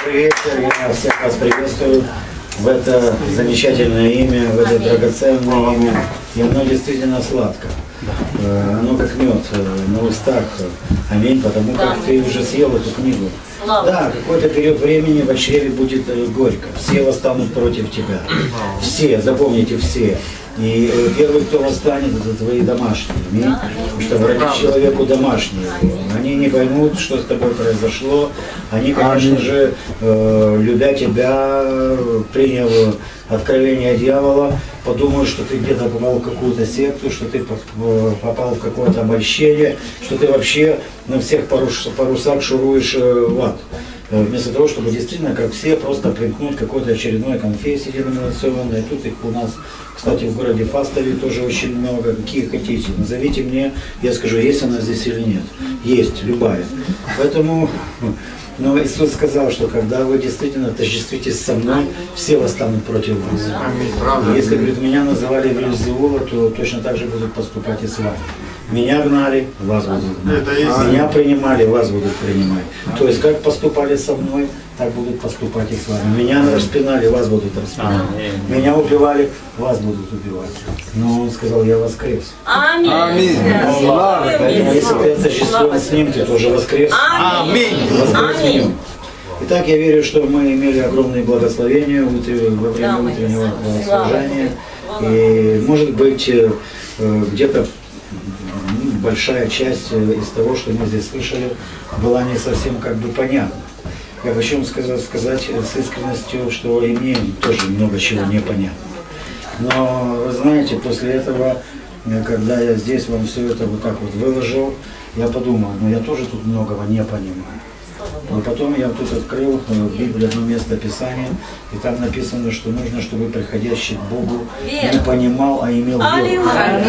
Добрый вечер, я всех вас приветствую в это замечательное имя, в это драгоценное имя. И оно действительно сладко. Оно как мед на устах. Аминь, потому как ты уже съел эту книгу. Да, какой-то период времени в чреве будет горько. Все восстанут против тебя. Все, запомните, все. И первый, кто восстанет, это твои домашние. Потому что враги человеку домашние. Они не поймут, что с тобой произошло. Они, конечно же, любя тебя, приняв откровение дьявола, подумают, что ты где-то попал в какую-то секту, что ты попал в какое-то обольщение, что ты вообще на всех парусах шуруешь в ад. Вместо того, чтобы действительно, как все, просто примкнуть к какой-то очередной конфессии деноминационной. Тут их у нас, кстати, в городе Фастове тоже очень много. Какие хотите. Назовите мне, я скажу, есть она здесь или нет. Есть, любая. Поэтому, но Иисус сказал, что когда вы действительно тождествитесь со мной, все восстанут против вас. И если, говорит, меня называли Вельзевула, то точно так же будут поступать и с вами. Меня гнали, вас будут гнать. Меня принимали, вас будут принимать. То есть, как поступали со мной, так будут поступать и с вами. Меня распинали, вас будут распинать. Меня убивали, вас будут убивать. Но он сказал, я воскрес. Аминь. Поэтому, если ты отождествлен с ним, ты тоже воскрес. Аминь. Воскрес в нем. Итак, я верю, что мы имели огромные благословения во время утреннего служения. И, может быть, где-то большая часть из того, что мы здесь слышали, была не совсем как бы понятна. Я хочу вам сказать с искренностью, что и мне тоже много чего непонятно. Но, вы знаете, после этого, когда я здесь вам все это вот так вот выложил, я подумал, ну я тоже тут многого не понимаю. Но потом я тут открыл в Библии одно место Писания, и там написано, что нужно, чтобы приходящий к Богу не понимал, а имел веру.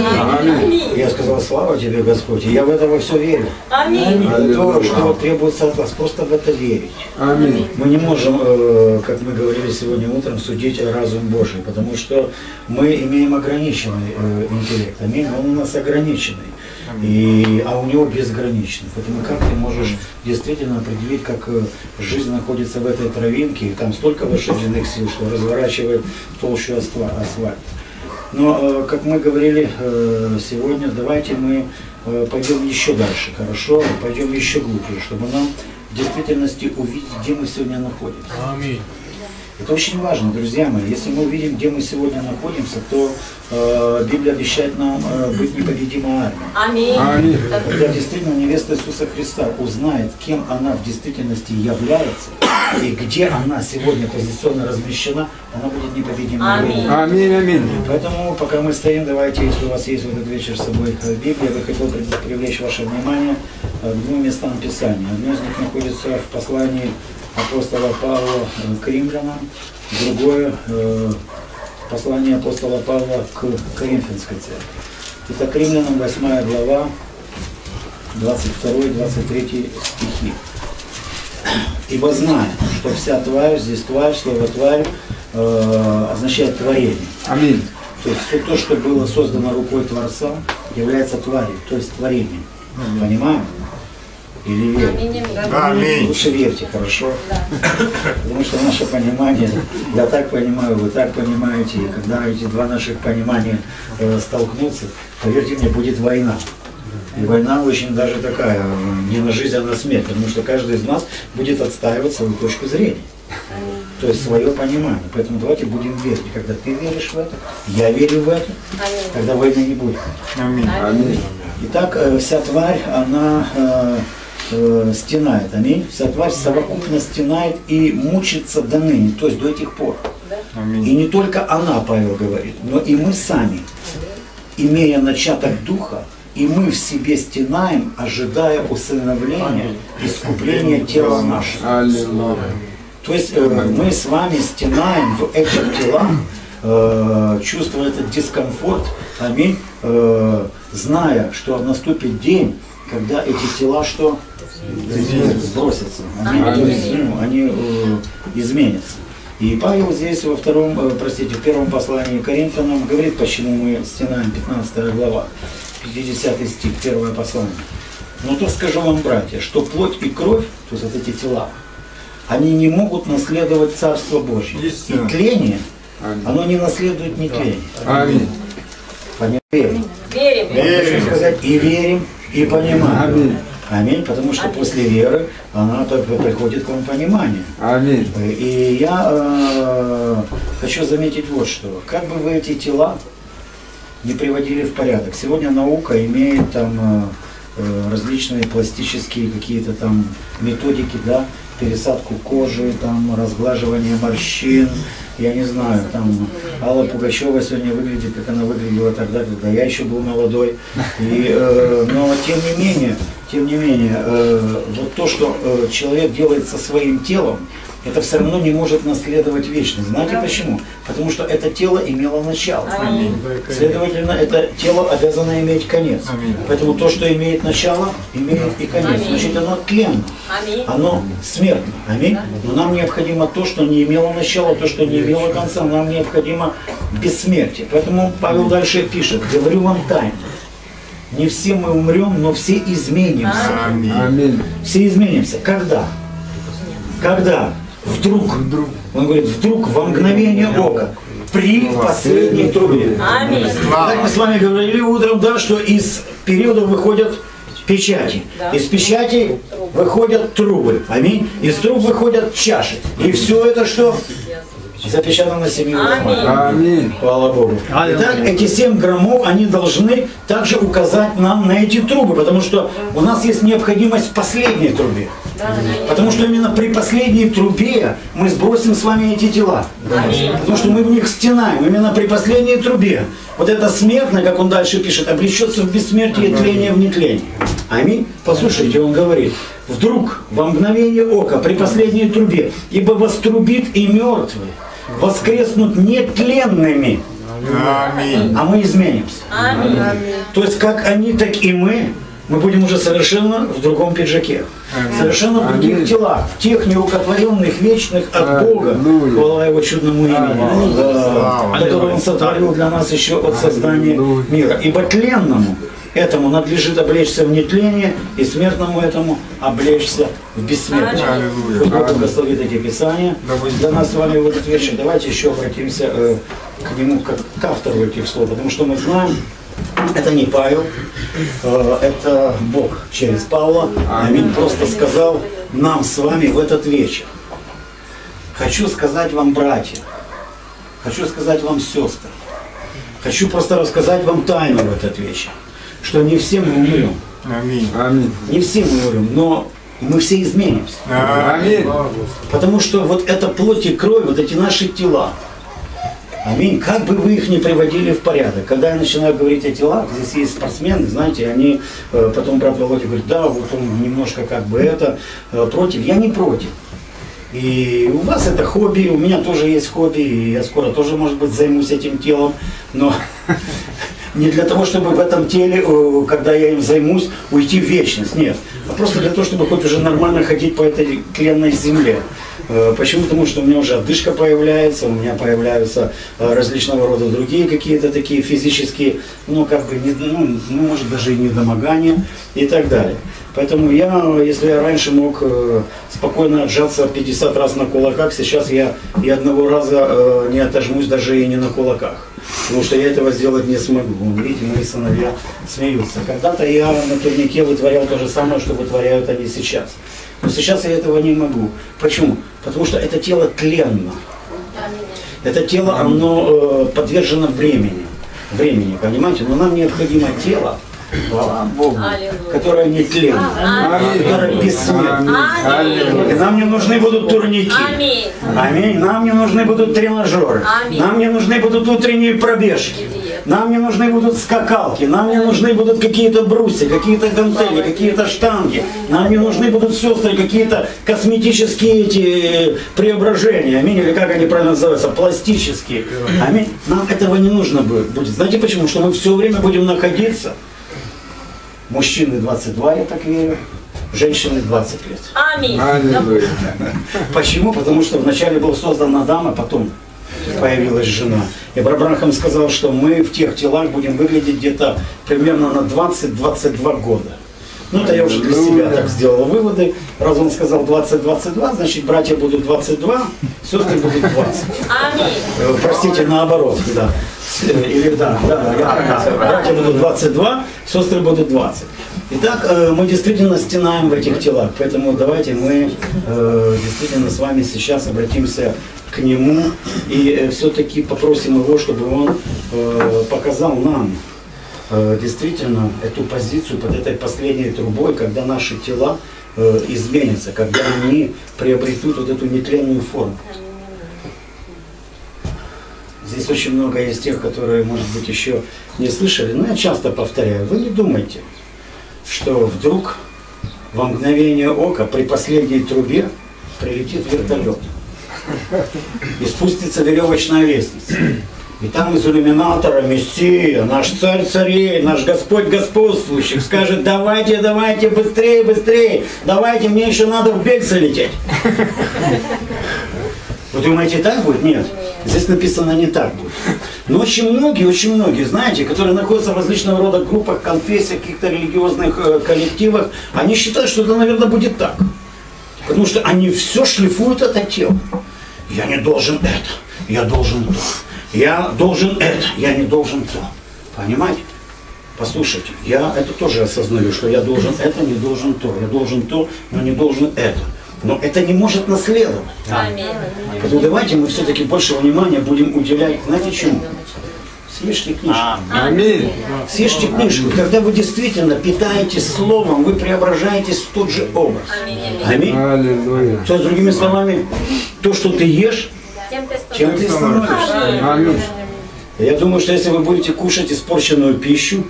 Я сказал, слава тебе, Господь, и я в это во все верю. То, что требуется от вас, просто в это верить. Мы не можем, как мы говорили сегодня утром, судить разум Божий, потому что мы имеем ограниченный интеллект. Аминь, он у нас ограниченный. А у него безграничный. Поэтому как ты можешь действительно определить, как жизнь находится в этой травинке, и там столько лошадиных сил, что разворачивает толщу асфальта. Но, как мы говорили сегодня, давайте мы пойдем еще дальше, хорошо? Пойдем еще глубже, чтобы нам в действительности увидеть, где мы сегодня находимся. Аминь. Это очень важно, друзья мои. Если мы увидим, где мы сегодня находимся, то Библия обещает нам быть непобедимой армией. Аминь. Когда действительно невеста Иисуса Христа узнает, кем она в действительности является, и где она сегодня позиционно размещена, она будет непобедимой. Аминь, аминь. Поэтому, пока мы стоим, давайте, если у вас есть в этот вечер с собой Библия, я хотел привлечь ваше внимание к двум местам Писания. Одно из них находится в послании апостола Павла к римлянам, другое послание апостола Павла к Коринфянской церкви. Итак, римлянам 8 глава, 22-23 стихи. «Ибо знаем, что вся тварь, здесь тварь, слово тварь означает творение». Аминь. То есть все то, что было создано рукой Творца, является тварью, то есть творением. Понимаем? Или верите? Аминь. Лучше верьте, хорошо? Потому что наше понимание, я так понимаю, вы так понимаете, и когда эти два наших понимания столкнутся, поверьте мне, будет война. И война очень даже такая, не на жизнь, а на смерть, потому что каждый из нас будет отстаивать свою точку зрения. То есть свое понимание. Поэтому давайте будем верить. Когда ты веришь в это, я верю в это, тогда войны не будет. Аминь. Итак, вся тварь, она стенает, аминь. Вся тварь совокупно стенает и мучится до ныне, то есть до этих пор. Аминь. И не только она, Павел говорит, но и мы сами, имея начаток духа, и мы в себе стенаем, ожидая усыновления, искупления тела нашего. Аллилуйя. То есть мы с вами стенаем в этих телах, чувствуя этот дискомфорт, аминь, зная, что наступит день, когда эти тела что? Сбросятся, они изменятся. И Павел здесь в первом послании к Коринфянам говорит, почему мы стенаем, 15 глава, 50 стих, первое послание. Но то скажу вам, братья, что плоть и кровь, то есть вот эти тела, они не могут наследовать Царство Божье. Истинно. И тление, Аминь. оно не наследует не тление. Аминь. Верим. Верим. Верим. Сказать, и верим, и понимаем. Аминь. Аминь, потому что после веры она приходит к вам пониманию. Аминь. И я хочу заметить вот что. Как бы вы эти тела не приводили в порядок. Сегодня наука имеет там различные пластические какие-то там методики, да, пересадку кожи, там, разглаживание морщин, я не знаю, там, Алла Пугачева сегодня выглядит, как она выглядела тогда, когда я еще был молодой. Но тем не менее, вот то, что человек делает со своим телом, это все равно не может наследовать вечность. Знаете почему? Потому что это тело имело начало. Аминь. Следовательно, это тело обязано иметь конец. Аминь. Поэтому то, что имеет начало, имеет и конец. Аминь. Значит, оно тленно, Аминь. оно смертно. Аминь. Но нам необходимо то, что не имело начала, то, что не имело конца. Нам необходимо бессмертие. Поэтому Павел дальше пишет: говорю вам тайну. Не все мы умрем, но все изменимся. Аминь. Аминь. Все изменимся. Когда? Когда? Вдруг. Он говорит, вдруг во мгновение ока. При последней трубе. Аминь. Так мы с вами говорили утром, да, что из периода выходят печати. Да. Из печати выходят трубы. Аминь. Из труб выходят чаши. И все это что? Запечатано 7 граммами. Аминь. Слава Богу. Итак, эти 7 граммов, они должны также указать нам на эти трубы, потому что у нас есть необходимость в последней трубе. Потому что именно при последней трубе мы сбросим с вами эти тела. Потому что мы в них стенаем. Именно при последней трубе. Вот это смертное, как он дальше пишет, облечется в бессмертие, тление в нетление. Аминь. Послушайте, он говорит: вдруг во мгновение ока при последней трубе, ибо вострубит и мертвые воскреснут нетленными, Аминь. а мы изменимся. Аминь. То есть как они, так и мы будем уже совершенно в другом пиджаке. Совершенно в других телах, в тех нерукотворенных, вечных от Бога, хвала Его чудному имени, который Он сотворил для нас еще от создания мира. Ибо тленному этому надлежит облечься в нетление, и смертному этому облечься в бессмертие. Аллилуйя. Пусть Бог благословит эти писания для нас с вами в этот вечер. Давайте еще обратимся к нему, как к автору этих слов, потому что мы знаем, это не Павел, это Бог через Павла. Аминь. Просто сказал нам с вами в этот вечер. Хочу сказать вам, братья, хочу сказать вам, сестры, хочу просто рассказать вам тайну в этот вечер, что не все мы умрем. Аминь. Аминь. Не все мы умрем, но мы все изменимся. Аминь. Потому что вот эта плоть и кровь, вот эти наши тела, аминь, как бы вы их ни приводили в порядок. Когда я начинаю говорить о телах, здесь есть спортсмены, знаете, они, потом брат Володя говорит, да, вот он немножко как бы это, против. Я не против. И у вас это хобби, у меня тоже есть хобби, и я скоро тоже, может быть, займусь этим телом, но не для того, чтобы в этом теле, когда я им займусь, уйти в вечность, нет. А просто для того, чтобы хоть уже нормально ходить по этой тленной земле. Почему? Потому что у меня уже одышка появляется, у меня появляются различного рода другие какие-то такие физические, ну, как бы, может, даже и недомогания и так далее. Поэтому если я раньше мог спокойно отжаться 50 раз на кулаках, сейчас я и одного раза не отожмусь даже и не на кулаках. Потому что я этого сделать не смогу. Видите, мои сыновья смеются. Когда-то я на турнике вытворял то же самое, что вытворяют они сейчас. Но сейчас я этого не могу. Почему? Потому что это тело тленно. Это тело, оно подвержено времени, понимаете? Но нам необходимо тело, слава Богу, которое не тленно, которое бессмертно. И нам не нужны будут турники. Аминь. Аминь. Нам не нужны будут тренажеры. Аминь. Нам не нужны будут утренние пробежки. Нам не нужны будут скакалки. Нам не нужны будут какие-то брусья, какие-то гантели, какие-то штанги. Нам не нужны будут, сестры, какие-то косметические эти преображения. Аминь. Или как они правильно называются? Пластические. Аминь. Нам этого не нужно будет. Знаете почему? Что мы все время будем находиться. Мужчины 22, я так верю. Женщины 20 лет. Аминь. Аллилуйя. Почему? Потому что вначале был создан Адам, а потом появилась жена. И Абрахам сказал, что мы в тех телах будем выглядеть где-то примерно на 20-22 года. Ну, это я уже для себя так сделал выводы. Раз он сказал 20-22, значит, братья будут 22, сестры будут 20. Аминь. Простите, наоборот, да. Или да, братья будут 22, сестры будут 20. Итак, мы действительно стенаем в этих телах, поэтому давайте мы действительно с вами сейчас обратимся к Нему и все-таки попросим Его, чтобы Он показал нам действительно эту позицию под этой последней трубой, когда наши тела изменятся, когда они приобретут вот эту нетленную форму. Здесь очень много есть тех, которые, может быть, еще не слышали, но я часто повторяю, вы не думайте, что вдруг во мгновение ока при последней трубе прилетит вертолет и спустится веревочная лестница. И там из иллюминатора Мессия, наш царь царей, наш Господь господствующих скажет: давайте, давайте, быстрее, быстрее, давайте, мне еще надо в Бельце лететь. Вы думаете, так будет? Нет. Здесь написано не так будет. Но очень многие, знаете, которые находятся в различного рода группах, конфессиях, каких-то религиозных коллективах, они считают, что это, наверное, будет так. Потому что они все шлифуют это тело. Я не должен это, я должен то. Я должен это, я не должен то. Понимаете? Послушайте, я это тоже осознаю, что я должен это, не должен то. Я должен то, но не должен это. Но это не может наследовать. Аминь. Поэтому давайте мы все-таки больше внимания будем уделять, знаете чему? Съешьте книжку. Аминь. Съешьте книжку. Когда вы действительно питаетесь словом, вы преображаетесь в тот же образ. Аминь. Аллилуйя. То есть, другими словами, то, что ты ешь, чем ты становишься. Аминь. Я думаю, что если вы будете кушать испорченную пищу,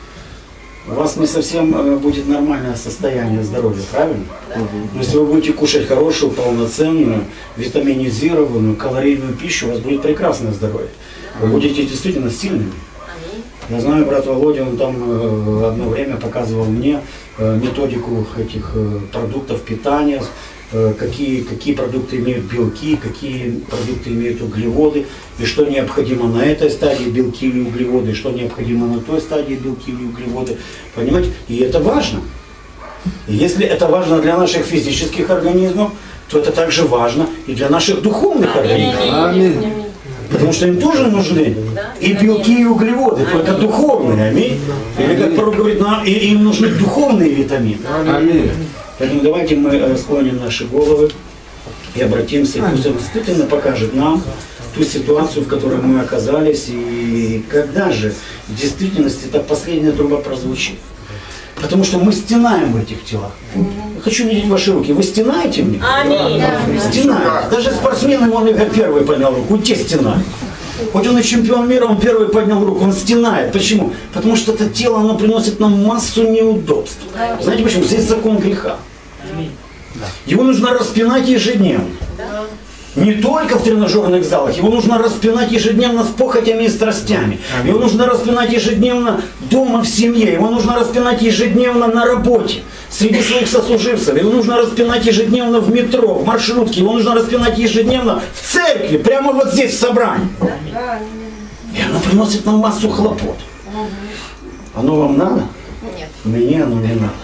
у вас не совсем будет нормальное состояние здоровья, правильно? Но если вы будете кушать хорошую, полноценную, витаминизированную, калорийную пищу, у вас будет прекрасное здоровье. Вы будете действительно сильными. Я знаю, брат Володя, он там одно время показывал мне методику этих продуктов питания, какие продукты имеют белки, какие продукты имеют углеводы, и что необходимо на этой стадии белки или углеводы, и что необходимо на той стадии белки или углеводы. Понимаете? И это важно. И если это важно для наших физических организмов, то это также важно и для наших духовных организмов. Аминь. Потому что им тоже нужны и белки, и углеводы, только духовные. Аминь. Или, как пророк говорит, им нужны духовные витамины. Аминь. Поэтому давайте мы склоним наши головы и обратимся, и пусть Он действительно покажет нам ту ситуацию, в которой мы оказались, и когда же в действительности эта последняя труба прозвучит. Потому что мы стенаем в этих телах. Я хочу видеть ваши руки. Вы стенаете мне? Аминь. Стенаете. Даже спортсмены, он как первый поднял руку, те стенают. Хоть он и чемпион мира, он первый поднял руку, он стенает. Почему? Потому что это тело, оно приносит нам массу неудобств. Знаете почему? Здесь закон греха. Его нужно распинать ежедневно. Не только в тренажерных залах, его нужно распинать ежедневно с похотями и страстями. Его нужно распинать ежедневно дома в семье. Его нужно распинать ежедневно на работе, среди своих сослуживцев. Его нужно распинать ежедневно в метро, в маршрутке. Его нужно распинать ежедневно в церкви, прямо вот здесь в собрании. И оно приносит нам массу хлопот. Оно вам надо? Нет. Мне оно не надо.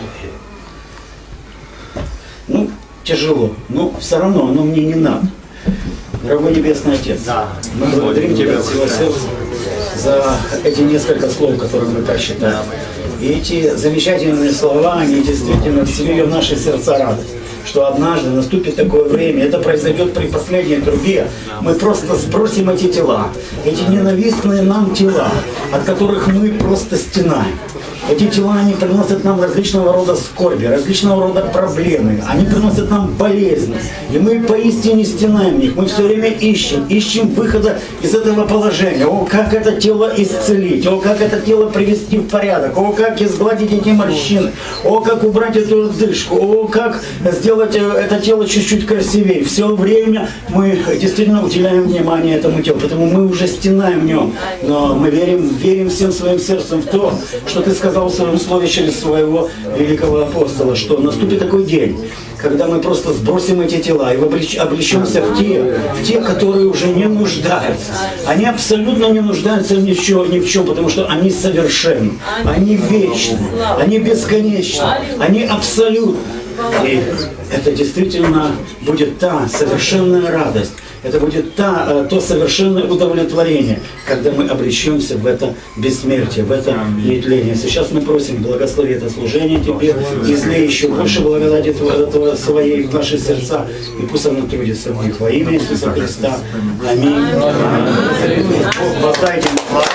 Ну, тяжело, но все равно оно мне не надо. Дорогой Небесный Отец, мы благодарим Тебя от всего сердца за эти несколько слов, которые мы прочитали. И эти замечательные слова, они действительно вселили в наши сердца радость, что однажды наступит такое время, это произойдет при последней трубе, мы просто сбросим эти тела, эти ненавистные нам тела, от которых мы просто стенаем. Эти тела, они приносят нам различного рода скорби, различного рода проблемы. Они приносят нам болезни. И мы поистине стенаем в них. Мы все время ищем выхода из этого положения. О, как это тело исцелить. О, как это тело привести в порядок. О, как изгладить эти морщины. О, как убрать эту дышку. О, как сделать это тело чуть-чуть красивее. Все время мы действительно уделяем внимание этому телу. Поэтому мы уже стенаем в нем. Но мы верим всем своим сердцем в то, что Ты сказал в своем слове через своего великого апостола, что наступит такой день, когда мы просто сбросим эти тела и облечемся в те, которые уже не нуждаются. Они абсолютно не нуждаются ни в чем, потому что они совершенны, они вечны, они бесконечны, они абсолютны. И это действительно будет та совершенная радость, это будет то совершенное удовлетворение, когда мы обречемся в это бессмертие, в это нетление. Сейчас мы просим, благослови это служение Тебе, излей еще больше благодати этого своей в наши сердца, и пусть оно трудится в них во имя Иисуса Христа. Аминь. Воздайте мне славу.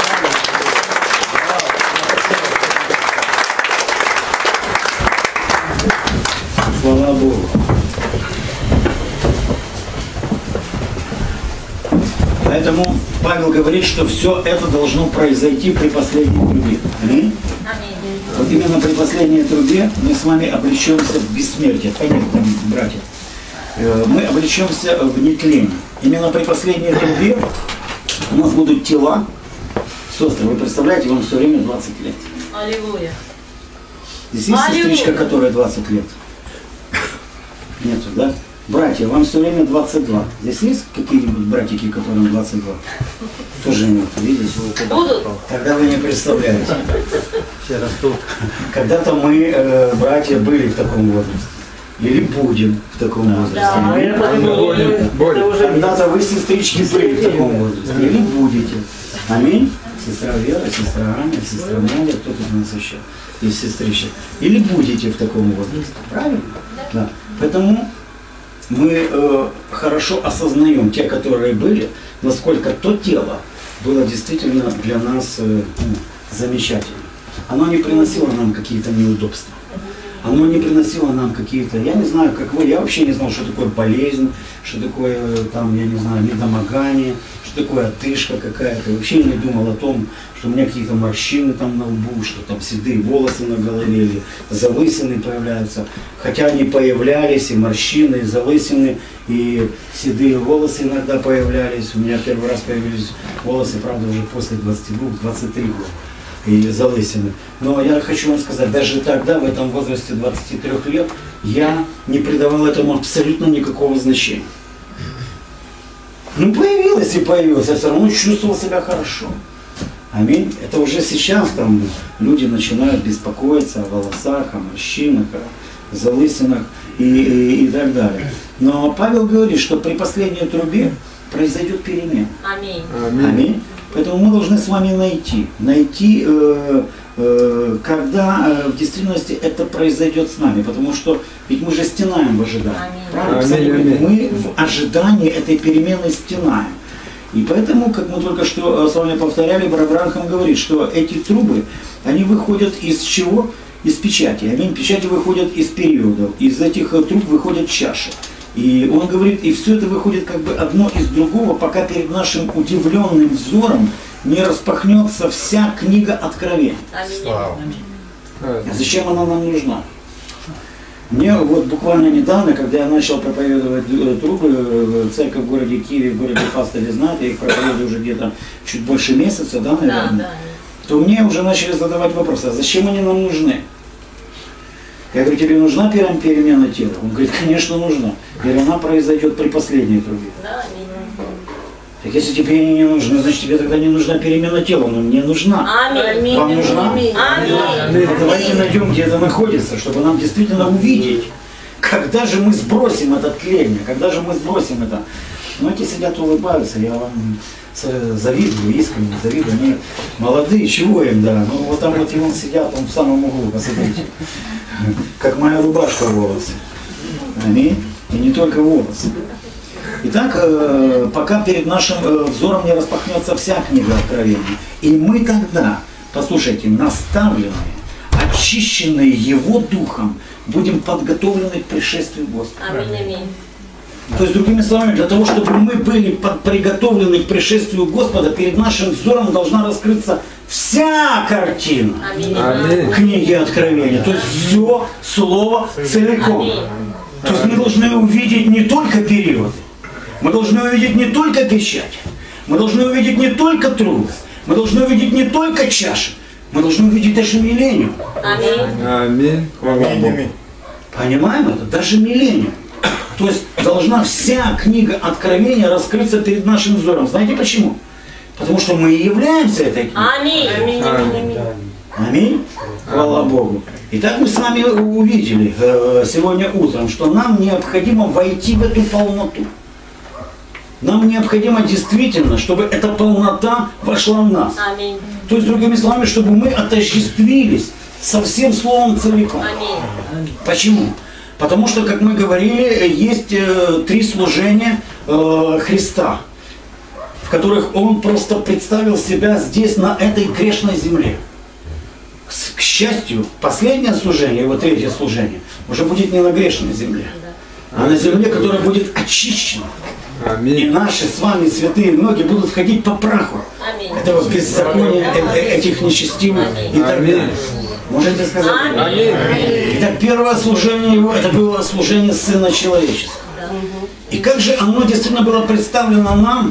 Слава Богу. Поэтому Павел говорит, что все это должно произойти при последней трубе. Аминь? Вот именно при последней трубе мы с вами обречемся в бессмертие. Понятно, братья. Мы обречемся в нетление. Именно при последней трубе у нас будут тела. Сестры, вы представляете, вам все время 20 лет. Аллилуйя. Здесь есть сестричка, которая 20 лет? Нету, да? Братья, вам все время 22. Здесь есть какие-нибудь братики, которым 22? Тоже нет, видите? Будут. Тогда вы не представляете. Когда-то мы, братья, были в таком возрасте. Или будем в таком возрасте. Когда-то вы, сестрички, были в таком возрасте. Или будете. Аминь. Сестра Вера, сестра Аня, сестра Надя, кто тут у нас еще из сестричек. Или будете в таком возрасте. Правильно? Да. Поэтому мы хорошо осознаем, те, которые были, насколько то тело было действительно для нас замечательно. Оно не приносило нам какие-то неудобства. Оно не приносило нам какие-то, я не знаю, как вы, я вообще не знал, что такое болезнь, что такое, там, я не знаю, недомогание, что такое одышка какая-то. Вообще не думал о том, что у меня какие-то морщины там на лбу, что там седые волосы на голове, или залысины появляются. Хотя они появлялись, и морщины, и залысины, и седые волосы иногда появлялись. У меня первый раз появились волосы, правда, уже после 22-23 года. И залысины. Но я хочу вам сказать, даже тогда, в этом возрасте 23 лет, я не придавал этому абсолютно никакого значения. Ну, появилось и появилось, я все равно чувствовал себя хорошо. Аминь. Это уже сейчас там люди начинают беспокоиться о волосах, о морщинах, о залысинах и так далее. Но Павел говорит, что при последней трубе произойдет перемена. Аминь. Аминь. Поэтому мы должны с вами найти, когда в действительности это произойдет с нами. Потому что ведь мы же стенаем в ожидании. Правильно? Мы в ожидании этой перемены стенаем. И поэтому, как мы только что с вами повторяли, брат Бранхам говорит, что эти трубы, они выходят из чего? Из печати. Аминь. Печати выходят из периодов. Из этих труб выходят чаши. И он говорит, и все это выходит как бы одно из другого, пока перед нашим удивленным взором не распахнется вся книга Откровений. Зачем она нам нужна? Мне вот буквально недавно, когда я начал проповедовать трубы, церковь в городе Киеве, в городе Фастове знает, я их проповедую уже где-то чуть больше месяца, да, наверное, Да. то мне уже начали задавать вопрос, а зачем они нам нужны? Я говорю, тебе нужна перемена тела? Он говорит, конечно, нужна. Я говорю, она произойдет при последней трубе. Да, Так если тебе они не нужны, значит тебе тогда не нужна перемена тела, но мне нужна. аминь. Вам нужна? Аминь. Давайте найдем, где это находится, чтобы нам действительно увидеть, когда же мы сбросим это тление, когда же мы сбросим это. Ну, эти сидят, улыбаются, я вам завидую, искренне завидую. Они молодые, чего им, да. Ну, вот там вот и вон сидят, он в самом углу, посмотрите. Как моя рубашка волосы. Аминь. И не только волосы. Итак, пока перед нашим взором не распахнется вся книга Откровений, и мы тогда, послушайте, наставленные, очищенные Его Духом, будем подготовлены к пришествию Господа. Аминь. То есть, другими словами, для того, чтобы мы были приготовлены к пришествию Господа, перед нашим взором должна раскрыться вся картина книги Откровения. То есть, все слово целиком. То есть, мы должны увидеть не только периоды, мы должны увидеть не только печать, мы должны увидеть не только трубы, мы должны увидеть не только чаши, мы должны увидеть даже миллениум. Аминь. Аминь. Хвала Богу. Понимаем это? Даже миллениум. То есть должна вся книга Откровения раскрыться перед нашим взором. Знаете почему? Потому что мы и являемся этой книгой. Аминь. Аминь. Аминь. Хвала Богу. Итак, мы с вами увидели сегодня утром, что нам необходимо войти в эту полноту. Нам необходимо действительно, чтобы эта полнота вошла в нас. Аминь. То есть, другими словами, чтобы мы отождествились со всем словом целиком. Аминь. Почему? Потому что, как мы говорили, есть 3 служения Христа, в которых Он просто представил себя здесь, на этой грешной земле. К счастью, последнее служение, его 3-е служение, уже будет не на грешной земле, а на земле, которая будет очищена. И Аминь. наши с вами святые ноги будут ходить по праху Аминь. этого беззакония, этих нечестивых и так далее. Можете сказать? Аминь. Итак, первое служение его, это было служение Сына Человеческого. И как же оно действительно было представлено нам,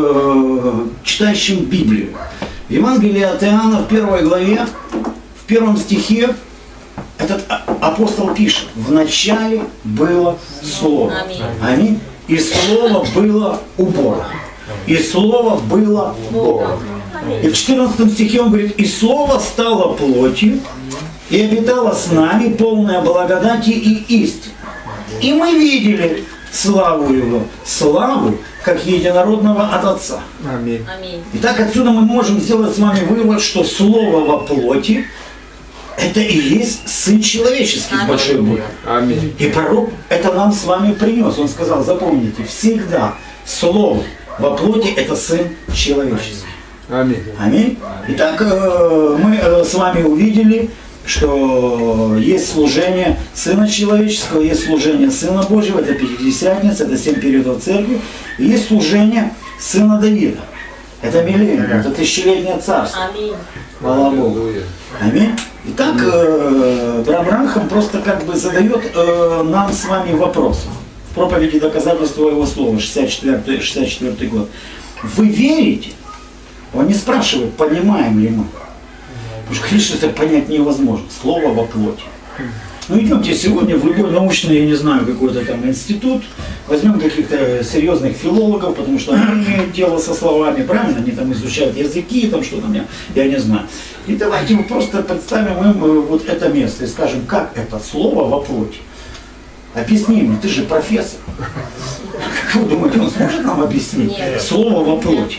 читающим Библию? В Евангелии от Иоанна в 1 главе, в 1 стихе, этот апостол пишет: «В начале было Слово». Аминь. Аминь. И Слово было у Бога. И Слово было Богом. И в 14 стихе он говорит: «И Слово стало плотью, и обитало с нами, полное благодати и истины. И мы видели славу Его, славу, как единородного от Отца». Аминь. Аминь. Итак, отсюда мы можем сделать с вами вывод, что Слово во плоти – это и есть Сын Человеческий с большой буквы. Аминь. И пророк это нам с вами принес. Он сказал: запомните, всегда Слово во плоти – это Сын Человеческий. Аминь. Аминь. Итак, мы с вами увидели, что есть служение Сына Человеческого, есть служение Сына Божьего, это Пятидесятница, это 7 периодов Церкви, и есть служение Сына Давида. Это миллениум, это тысячелетнее царство. Аминь. Хвала Богу. Аминь. Итак, брат Бранхам просто как бы задает нам с вами вопрос. В проповеди доказательства его слова, 64 год. Вы верите? Он не спрашивает, понимаем ли мы. Потому что, конечно, это понять невозможно. Слово во плоти. Ну идемте сегодня в любой научный, я не знаю, какой-то там институт, возьмем каких-то серьезных филологов, потому что они имеют дело со словами, правильно? Они там изучают языки, там что-то, я не знаю. И давайте мы просто представим им вот это место и скажем, как это слово во плоти. Объясни мне, ты же профессор. Как вы думаете, он сможет нам объяснить? Нет. Слово во плоти.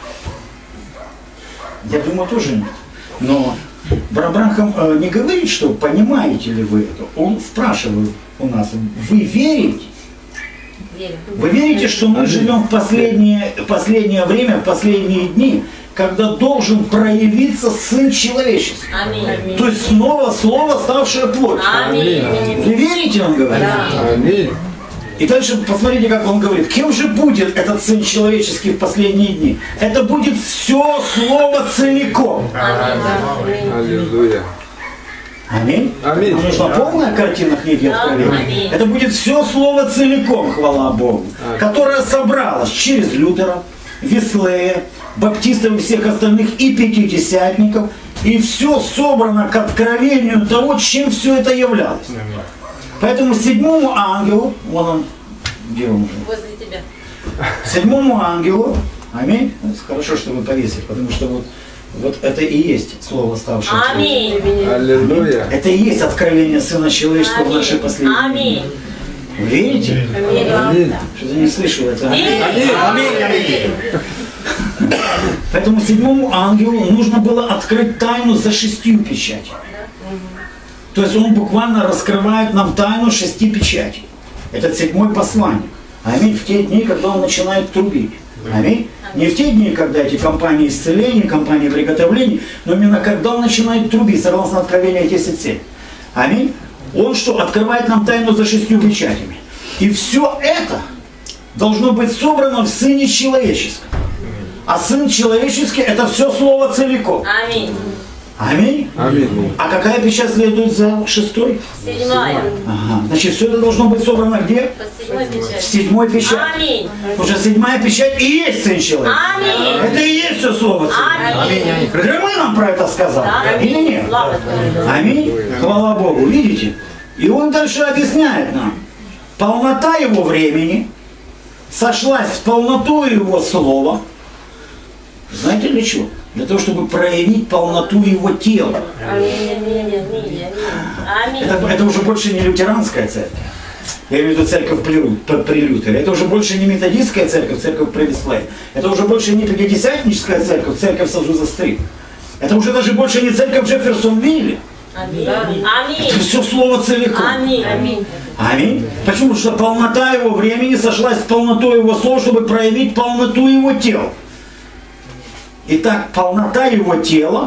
Я думаю, тоже нет. Но Бранхам не говорит, что понимаете ли вы это. Он спрашивает у нас: вы верите? Верю. Вы верите, что мы живем в последнее время, в последние дни, когда должен проявиться Сын Человеческий? Аминь. То есть снова Слово, ставшее плотью. Аминь. Вы верите, он говорит? Да. Аминь. И дальше посмотрите, как он говорит. Кем же будет этот Сын Человеческий в последние дни? Это будет все Слово целиком. Аминь. Аллилуйя. Аминь. Аминь. Нам нужна полная картина книги Откровения. Аминь. Это будет все Слово целиком, хвала Богу, которое собралось через Лютера, Веслея, баптистов и всех остальных, и пятидесятников, и все собрано к откровению того, чем все это являлось. Поэтому 7-му ангелу, вон он, где он уже? Возле тебя. 7-му ангелу, аминь, хорошо, что вы повесили, потому что вот это и есть слово, ставшее плотью. Аминь. Аллилуйя. Это и есть откровение Сына Человеческого в нашей последней дни. Аминь. Вы верите? Аминь. Что-то не слышу это. Аминь. Поэтому 7-му ангелу нужно было открыть тайну за 6 печатями. То есть он буквально раскрывает нам тайну 6 печатей. Это 7-й посланник. Аминь. В те дни, когда он начинает трубить. Аминь. Не в те дни, когда эти компании исцеления, компании приготовлений, но именно когда он начинает трубить, согласно Откровению 10:7. Аминь. Он что? Открывает нам тайну за 6 печатями. И все это должно быть собрано в Сыне Человеческом. А Сын Человеческий – это все Слово целиком. Аминь. Аминь. Аминь. А какая печать следует за 6-й? 7-я. Ага. Значит, все это должно быть собрано где? Под 7-й В печать. 7-й печать. Аминь. Потому что 7-я печать и есть Сын Человеческий. Аминь. Это и есть все Слово целиком. Аминь. Прямой нам про это сказал. Или нет? Слава Твоя. Аминь. Хвала Богу. Видите? И он дальше объясняет нам. Полнота его времени сошлась с полнотой его слова. Знаете для чего? Для того, чтобы проявить полноту его тела. Это уже больше не лютеранская церковь. Я имею в виду церковь при Лютере. Это уже больше не методистская церковь, церковь при Веслае. Это уже больше не пятидесятническая церковь, церковь Созуза-Стрит. Это уже даже больше не церковь Джефферсонвилля. Это все слово целиком. Аминь. Аминь. Почему? Потому что полнота его времени сошлась с полнотой его слова, чтобы проявить полноту его тела. Итак, полнота его тела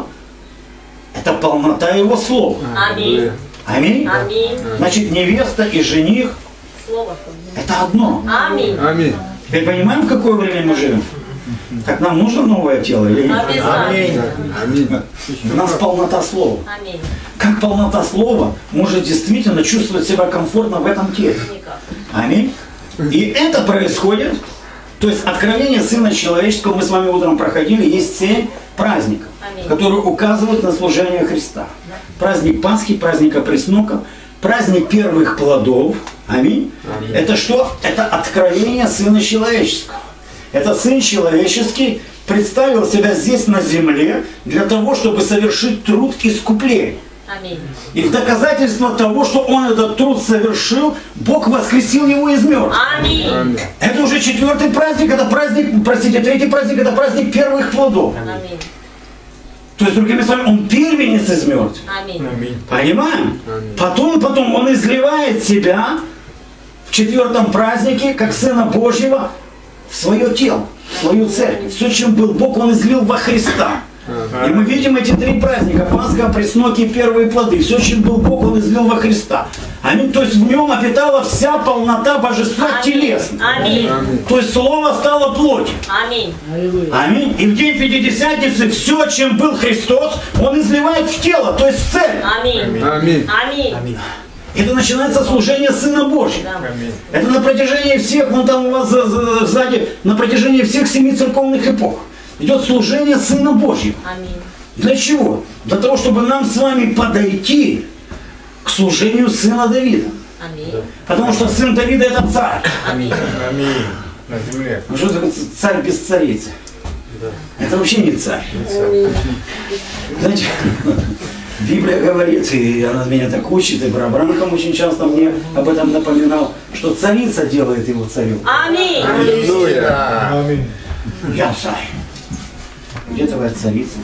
– это полнота его слова. Аминь. Аминь. Аминь. Значит, невеста и жених Слово. – это одно. Аминь. Аминь. Теперь понимаем, в какое время мы живем? Так нам нужно новое тело или нет? Обязательно. Аминь. У нас полнота слова. Аминь. Как полнота слова может действительно чувствовать себя комфортно в этом теле? Никак. Аминь. И это происходит, то есть откровение Сына Человеческого, мы с вами утром проходили, есть 7 праздников, Аминь. которые указывают на служение Христа. Праздник Пасхи, праздник опресноков, праздник первых плодов. Аминь. Это что? Это откровение Сына Человеческого. Это Сын Человеческий представил себя здесь на земле для того, чтобы совершить труд искупления. Аминь. И в доказательство того, что Он этот труд совершил, Бог воскресил Его из мертвых. Аминь. Аминь. Это уже 4-й праздник, это праздник, простите, 3-й праздник, это праздник первых плодов. Аминь. То есть, другими словами, Он первенец из мертвых. Аминь. Понимаем? Аминь. Потом Он изливает себя в 4-м празднике, как Сына Божьего, в свое тело, в свою церковь. Все, чем был Бог, Он излил во Христа. И мы видим эти 3 праздника: Пасха, пресноки и первые плоды. Все, чем был Бог, Он излил во Христа. Аминь. То есть в нем обитала вся полнота божества телесно. Аминь. То есть Слово стало плотью. Аминь. Аминь. И в день Пятидесятницы все, чем был Христос, Он изливает в тело, то есть в церковь. Аминь. Аминь. Аминь. Это начинается служение Сына Божьего. Да. Это на протяжении всех, вон там у вас сзади, на протяжении всех 7 церковных эпох идет служение Сына Божьего. Аминь. Для чего? Для того, чтобы нам с вами подойти к служению Сына Давида. Аминь. Потому что Сын Давида – это царь. Аминь. Аминь. На земле. Ну что такое царь без царицы? Это вообще не царь. Знаете, Библия говорит, и она меня так учит, и Бранхам очень часто мне об этом напоминал, что царица делает его царем. Аминь. Аллилуйя. Аминь. Я царь. Где твоя царица?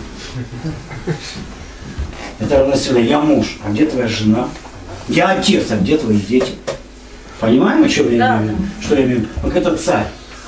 Это равносильно я муж, а где твоя жена? Я отец, а где твои дети? Понимаем, о чем я Да. имею в виду? Что я имею в виду? Вот это царь.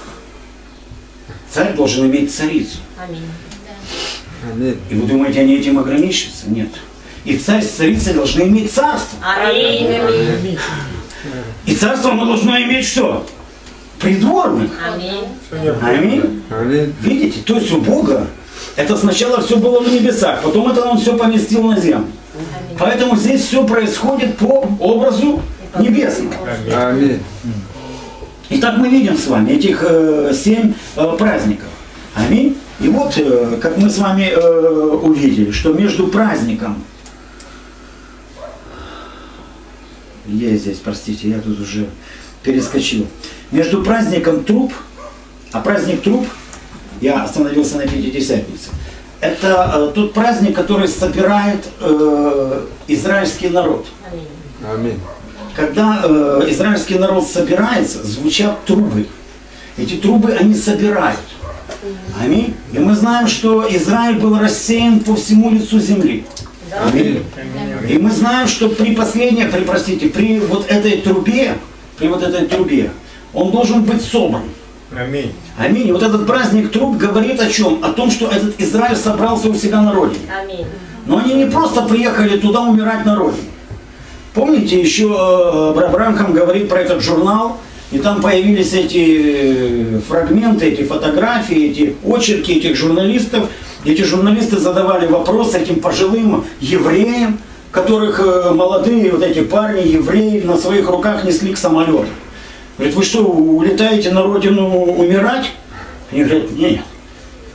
Царь должен иметь царицу. Аминь. Аминь. И вы думаете, они этим ограничатся? Нет. И царь с царицей должны иметь царство. Аминь. И царство оно должно иметь что? Придворных. Аминь. Аминь. Аминь. Видите? То есть у Бога это сначала все было в небесах, потом это Он все поместил на землю. Поэтому здесь все происходит по образу небесному. Аминь. Итак, мы видим с вами этих 7 праздников. Аминь. И вот, как мы с вами увидели, что между праздником, я здесь, простите, я тут уже перескочил, между праздником труб, а праздник труб, я остановился на Пятидесятнице, это тот праздник, который собирает израильский народ. Аминь. Аминь. Когда израильский народ собирается, звучат трубы. Эти трубы они собирают. Аминь. И мы знаем, что Израиль был рассеян по всему лицу земли. Аминь. И мы знаем, что при вот этой трубе, он должен быть собран. Аминь. Аминь. И вот этот праздник труб говорит о чем? О том, что этот Израиль собрался у себя на родине. Аминь. Но они не просто приехали туда умирать на родине. Помните, еще Бранхам говорит про этот журнал, и там появились эти фрагменты, эти фотографии, эти очерки этих журналистов. Эти журналисты задавали вопрос этим пожилым евреям, которых молодые вот эти парни, евреи, на своих руках несли к самолету. Говорит, вы что, улетаете на родину умирать? Они говорят, нет.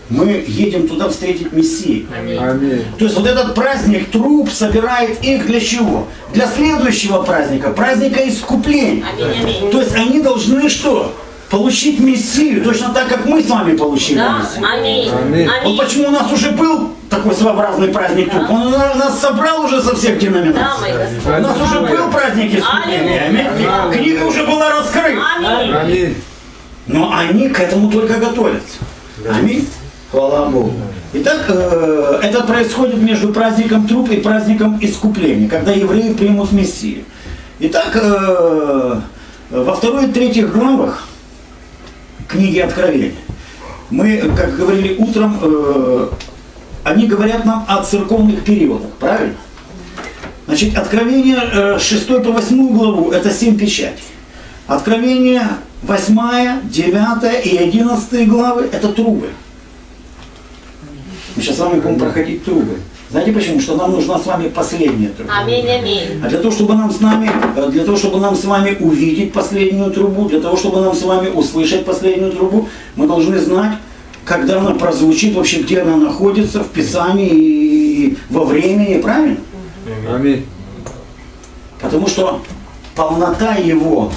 мы едем туда встретить Мессию. Аминь. То есть вот этот праздник труб собирает их для чего? Для следующего праздника, праздника искупления. Аминь, аминь. То есть они должны что? Получить Мессию, точно так, как мы с вами получили Да, Мессию. аминь. Аминь. Вот Аминь. почему у нас уже был такой своеобразный праздник труб. Он нас собрал уже со всех Да, деноминаций. мой Господь. У нас уже был праздник искупления. Аминь. Книга уже была раскрыта. Аминь. Аминь. Но они к этому только готовятся. Аминь. Хвала Богу. Итак, это происходит между праздником труб и праздником искупления, когда евреи примут Мессию. Итак, во 2 и 3 главах книги Откровения мы, как говорили утром, они говорят нам о церковных периодах, правильно? Значит, Откровение 6 по 8 главу – это 7 печатей. Откровение 8, 9 и 11 главы – это трубы. Мы сейчас с вами будем проходить трубы. Знаете почему? Что нам нужна с вами последняя труба. Аминь, аминь. А для того, чтобы нам с вами увидеть последнюю трубу, для того, чтобы нам с вами услышать последнюю трубу, мы должны знать, когда она прозвучит, вообще где она находится в Писании и во времени, правильно? Аминь. Потому что полнота его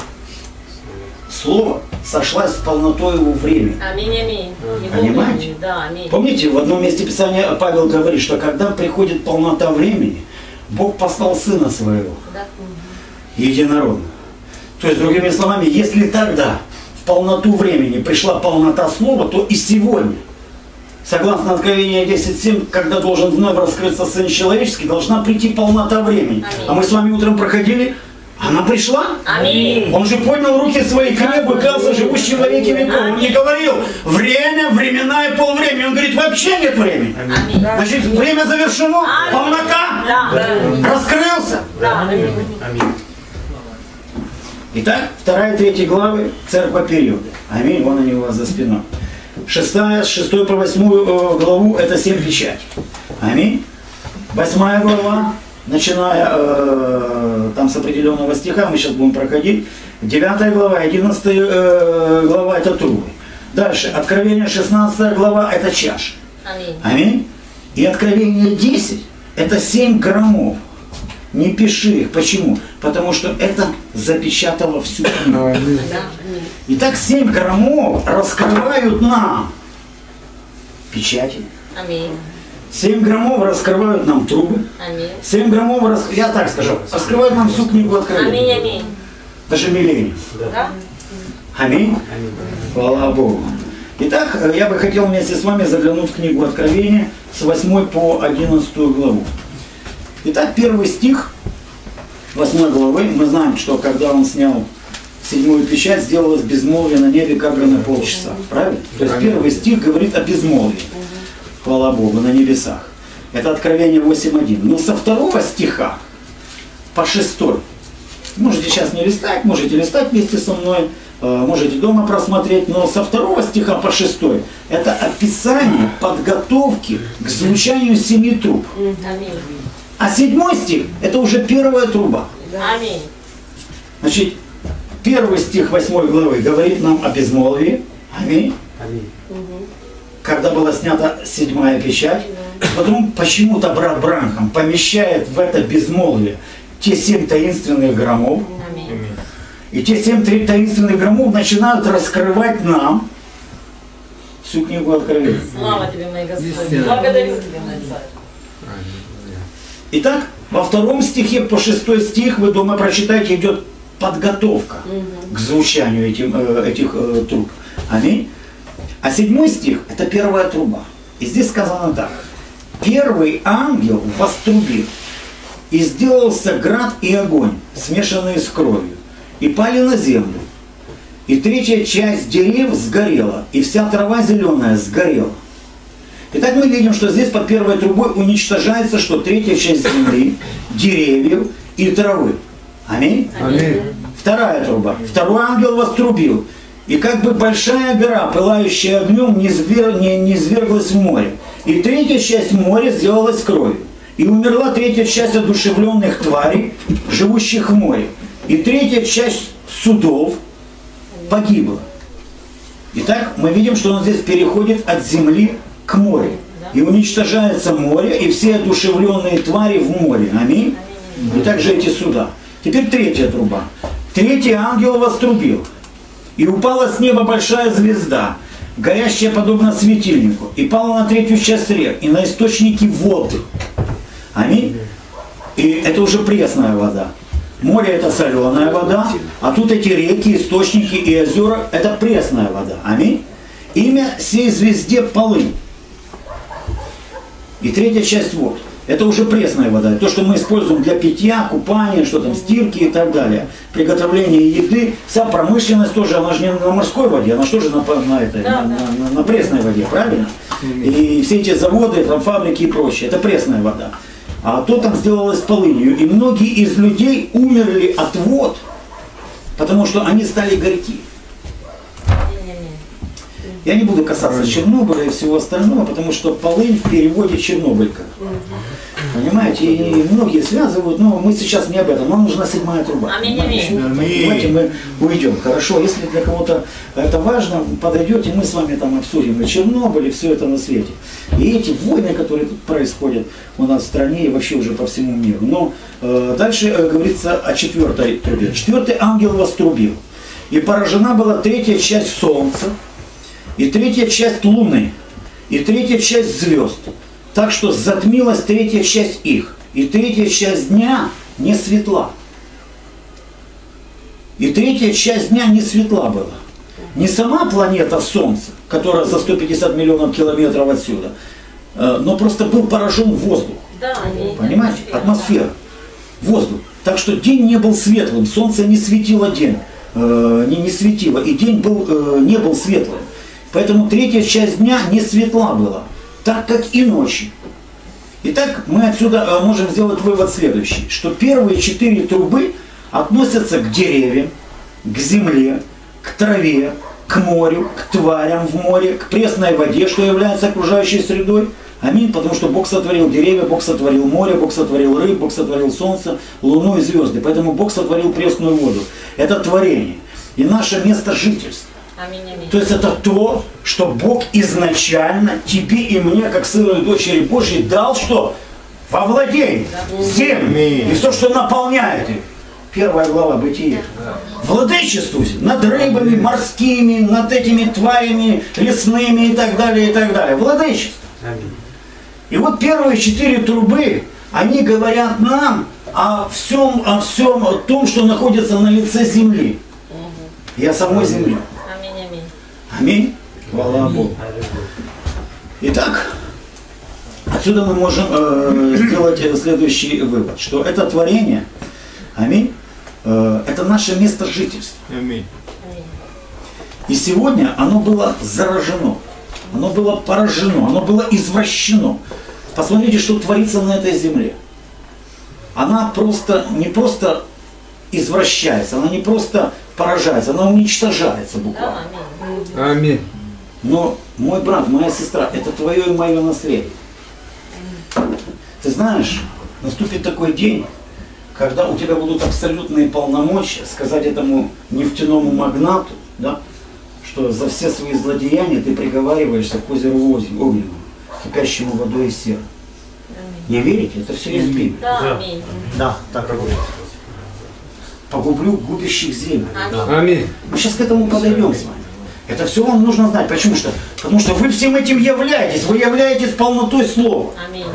слова сошлась с полнотой его времени. Аминь, аминь. Его Понимаете? времени, да, аминь. Помните, в одном месте Писания Павел говорит, что когда приходит полнота времени, Бог послал Сына Своего, Да. единородного. То есть, другими словами, если тогда в полноту времени пришла полнота слова, то и сегодня, согласно Откровению 10.7, когда должен вновь раскрыться Сын Человеческий, должна прийти полнота времени. Аминь. А мы с вами утром проходили, она пришла. Аминь. Он же поднял руки свои к небу и клялся живущим во веки веков. Он не говорил время, времена и полвремени. Он говорит, вообще нет времени. Аминь. Значит, время завершено, полнота, Да. раскрылся. Да. Итак, 2 и 3 главы церковь периода. Аминь, вон они у вас за спиной. 6 с 6 по 8 главу это 7 печатей. Аминь. 8 глава, начиная там с определенного стиха, мы сейчас будем проходить. 9 глава, 11 глава это трубы. Дальше, Откровение 16 глава это чаша. Аминь. Аминь. И Откровение 10 это 7 громов. Не пиши их. Почему? Потому что это запечатало всю книгу. Аминь. Да, аминь. Итак, 7 громов раскрывают нам печати. Аминь. 7 громов раскрывают нам трубы. Аминь. 7 громов, я так скажу, раскрывают нам всю книгу Откровения. Аминь, аминь. Даже миллениум. Да? Аминь. Хвала Богу. Итак, я бы хотел вместе с вами заглянуть в книгу Откровения с 8 по 11 главу. Итак, первый стих 8 главы. Мы знаем, что когда он снял 7-ю печать, сделалось безмолвие на небе как бы на полчаса. Правильно? То есть первый стих говорит о безмолвии. Хвала Богу, на небесах. Это Откровение 8.1. Но со 2 стиха по 6. Можете сейчас не листать, можете листать вместе со мной, можете дома просмотреть, но со 2 стиха по 6 это описание подготовки к звучанию 7 труб. Аминь. А 7 стих это уже первая труба. Аминь. Значит, 1 стих 8 главы говорит нам о безмолвии. Аминь. Когда была снята 7-я печать. Потом почему-то брат Бранхам помещает в это безмолвие те 7 таинственных громов. Аминь. И те 7 таинственных громов начинают раскрывать нам всю книгу Откровения. Слава тебе, мой Господь. Истина. Благодарю тебя, мой Царь. Итак, во 2 стихе по 6 стих вы дома прочитайте, идет подготовка к звучанию этих труб. Аминь. А 7 стих это первая труба. И здесь сказано так. Первый ангел вострубил, и сделался град и огонь, смешанные с кровью, и пали на землю. И 3-я часть деревьев сгорела, и вся трава зеленая сгорела. Итак, мы видим, что здесь под первой трубой уничтожается, что 3-я часть земли, деревьев и травы. Аминь. Аминь. 2 труба. 2-й ангел вострубил. И как бы большая гора, пылающая огнем, низверглась в море. И 3-я часть моря сделалась кровью. И умерла 3-я часть одушевленных тварей, живущих в море. И 3-я часть судов погибла. Итак, мы видим, что он здесь переходит от земли к морю. И уничтожается море, и все одушевленные твари в море. Аминь. И также эти суда. Теперь третья труба. Третий ангел вострубил. И упала с неба большая звезда, горящая подобно светильнику, и пала на третью часть рек, и на источники воды. Аминь. И это уже пресная вода. Море это соленая вода, а тут эти реки, источники и озера это пресная вода. Аминь. Имя сей звезде полынь. И третья часть вод. Это уже пресная вода. То, что мы используем для питья, купания, что там, стирки и так далее. Приготовление еды. Вся промышленность тоже, она же не на морской воде, она что же на пресной воде, правильно? И все эти заводы, там, фабрики и прочее, это пресная вода. А то там сделалось полынью. И многие из людей умерли от вод, потому что они стали горьки. Я не буду касаться Чернобыля и всего остального, потому что полынь в переводе Чернобылька. Понимаете, и многие связывают, но мы сейчас не об этом, нам нужна 7-я труба. Давайте мы уйдем. Хорошо, если для кого-то это важно, подойдете, мы с вами там обсудим и Чернобыль, и все это на свете. И эти войны, которые тут происходят у нас в стране и вообще уже по всему миру. Но дальше говорится о 4-й трубе. 4-й ангел вострубил. И поражена была 3-я часть солнца, и 3-я часть луны, и 3-я часть звезд. Так что затмилась 3-я часть их, и 3-я часть дня не светла. И 3-я часть дня не светла была. Не сама планета Солнце, которая за 150 миллионов километров отсюда, но просто был поражен воздух. Понимаете? Атмосфера. Воздух. Так что день не был светлым, Солнце не светило день. Не светило, и день не был светлым. Поэтому 3-я часть дня не светла была, так как и ночи. Итак, мы отсюда можем сделать вывод следующий, что первые 4 трубы относятся к деревьям, к земле, к траве, к морю, к тварям в море, к пресной воде, что является окружающей средой. Аминь, потому что Бог сотворил деревья, Бог сотворил море, Бог сотворил рыб, Бог сотворил солнце, луну и звезды. Поэтому Бог сотворил пресную воду. Это творение и наше место жительства. Аминь, аминь. То есть это то, что Бог изначально тебе и мне, как сыну и дочери Божьей, дал что? Во владение землю и все, что наполняет их. 1 глава Бытия. Владычествуйте над рыбами морскими, над этими тварями лесными и так далее, и так далее. Владычество. И вот первые 4 трубы, они говорят нам о всем том, что находится на лице земли. И о самой земле. Аминь. Хвала Богу. Итак, отсюда мы можем сделать следующий вывод, что это творение, аминь, это наше место жительства. Аминь. И сегодня оно было заражено, оно было поражено, оно было извращено. Посмотрите, что творится на этой земле. Она не просто извращается, она не просто поражается, она уничтожается буквально. Аминь. Но, мой брат, моя сестра, это твое и мое наследие. Ты знаешь, наступит такой день, когда у тебя будут абсолютные полномочия сказать этому нефтяному магнату, да, что за все свои злодеяния ты приговариваешься к озеру огненному, кипящему водой и серой. Не верите? Это все из Библии. Да, так и будет. Погублю губящих землю. Аминь. Мы сейчас к этому подойдем с вами. Это все вам нужно знать. Почему? Потому что вы всем этим являетесь. Вы являетесь полнотой слова.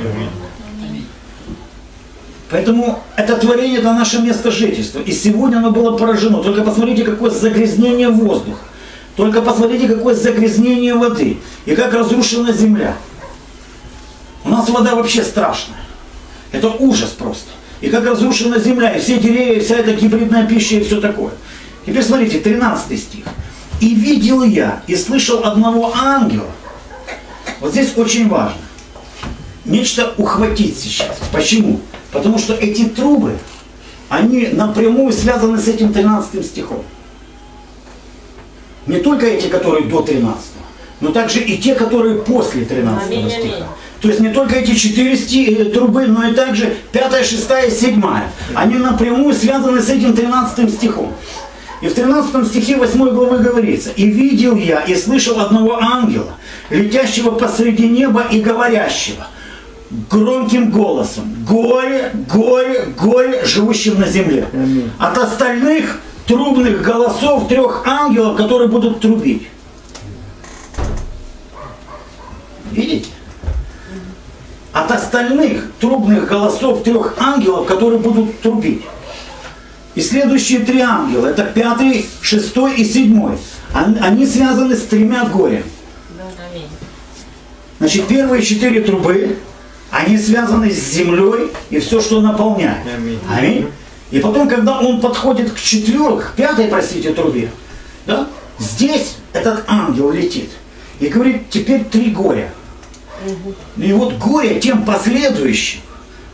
Поэтому это творение, это наше место жительства. И сегодня оно было поражено. Только посмотрите, какое загрязнение воздуха. Только посмотрите, какое загрязнение воды. И как разрушена земля. У нас вода вообще страшная. Это ужас просто. И как разрушена земля, и все деревья, и вся эта гибридная пища, и все такое. Теперь смотрите, 13 стих. «И видел я, и слышал одного ангела». Вот здесь очень важно. Нечто ухватить сейчас. Почему? Потому что эти трубы, они напрямую связаны с этим 13 стихом. Не только эти, которые до 13, но также и те, которые после 13 стиха. То есть не только эти 4 трубы, но и также 5, 6, 7. Они напрямую связаны с этим 13 стихом. И в 13 стихе 8 главы говорится: «И видел я, и слышал одного ангела, летящего посреди неба и говорящего громким голосом: горе, горе, горе живущим на земле. От остальных трубных голосов 3 ангелов, которые будут трубить». Видите? От остальных трубных голосов 3 ангелов, которые будут трубить. И следующие 3 ангела, это 5, 6 и 7. Они связаны с 3 горями. Аминь. Значит, первые 4 трубы, они связаны с землей и все, что наполняет. Аминь. И потом, когда он подходит к 5-й трубе, да, здесь этот ангел летит и говорит: теперь 3 горя. И вот горе тем последующим,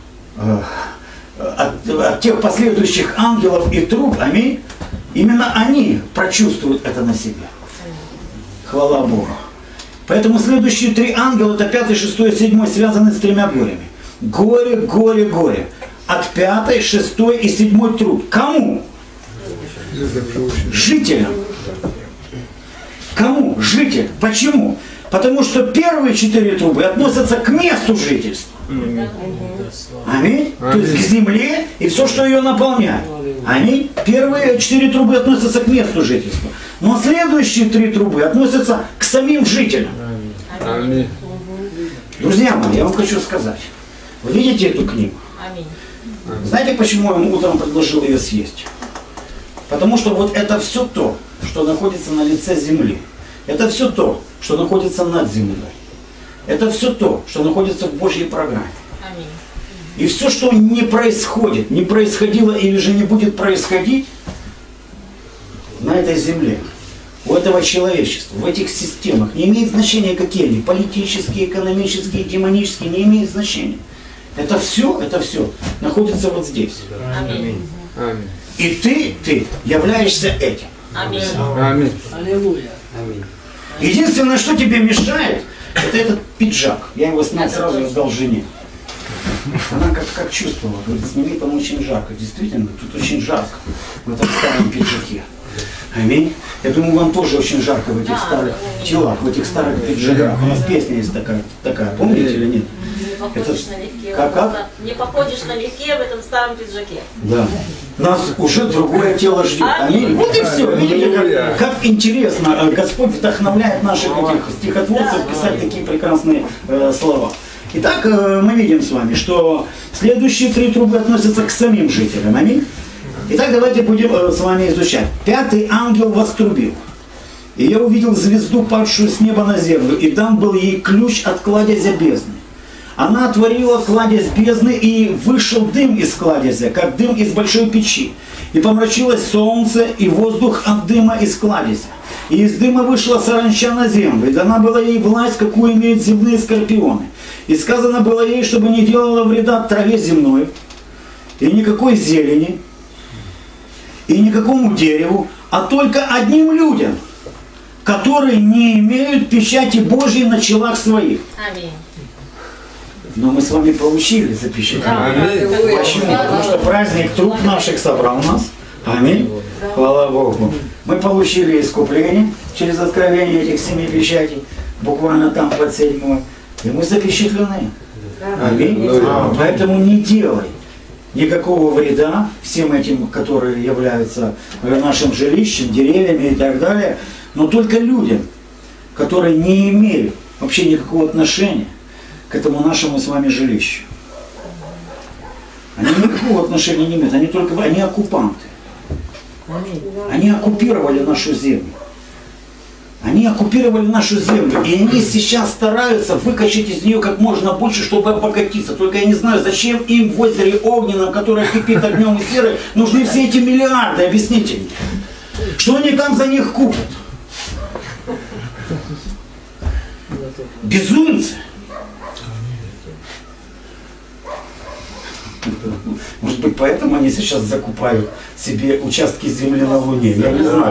от тех последующих ангелов и труб, аминь, именно они прочувствуют это на себе. Хвала Богу. Поэтому следующие 3 ангела, это 5, 6, 7, связаны с 3 горями. Горе, горе, горе. От 5, 6 и 7 труб. Кому? Жителям. Кому? Жителям. Почему? Потому что первые 4 трубы относятся к месту жительства. Аминь. То есть к земле и все, что ее наполняет. Аминь. Первые 4 трубы относятся к месту жительства. Но следующие 3 трубы относятся к самим жителям. Аминь. Друзья мои, я вам хочу сказать. Вы видите эту книгу? Аминь. Знаете, почему я ему утром предложил ее съесть? Потому что вот это все то, что находится на лице земли. Это все то, что находится над землей. Это все то, что находится в Божьей программе. Аминь. И все, что не происходит, не происходило или же не будет происходить на этой земле, у этого человечества, в этих системах, не имеет значения, какие они, политические, экономические, демонические, не имеет значения. Это все находится вот здесь. Аминь. Аминь. И ты являешься этим. Аминь. Аминь. Единственное, что тебе мешает, это этот пиджак. Я его снял сразу и отдал жене. Она как чувствовала, говорит: сними, там очень жарко. Действительно, тут очень жарко в этом старом пиджаке. Аминь. Я думаю, вам тоже очень жарко в этих старых телах, в этих старых пиджаках. У нас песня есть такая, помните или нет? Не походишь налегке. Как? Не походишь налегке в этом старом пиджаке. Да. Нас уже другое тело ждет. Аминь. Вот и все. Видите, как интересно Господь вдохновляет наших этих стихотворцев писать такие прекрасные слова. Итак, мы видим с вами, что следующие 3 трубы относятся к самим жителям. Аминь. Итак, давайте будем с вами изучать. 5-й ангел вострубил. И я увидел звезду, падшую с неба на землю, и дан был ей ключ от кладезя бездны. Она отворила кладезь бездны, и вышел дым из кладезя, как дым из большой печи. И помрачилось солнце, и воздух от дыма из кладезя. И из дыма вышла саранча на землю, и дана была ей власть, какую имеют земные скорпионы. И сказано было ей, чтобы не делала вреда траве земной, и никакой зелени, и никакому дереву, а только одним людям, которые не имеют печати Божьей на челах своих. Аминь. Но мы с вами получили запечатление. Почему? Потому что праздник труп наших собрал нас. Аминь. Хвала Богу. Мы получили искупление через откровение этих 7 печатей, буквально там под 7. И мы запечатлены. Аминь. Поэтому не делай никакого вреда всем этим, которые являются нашим жилищем, деревьями и так далее, но только людям, которые не имеют вообще никакого отношения к этому нашему с вами жилищу. Они никакого отношения не имеют, они оккупанты. Они оккупировали нашу землю. Они оккупировали нашу землю, и они сейчас стараются выкачать из нее как можно больше, чтобы обогатиться. Только я не знаю, зачем им в озере огненном, которое кипит огнем и серой, нужны все эти миллиарды, объясните мне. Что они там за них купят? Безумцы. Может быть, поэтому они сейчас закупают себе участки земли на Луне, я не знаю.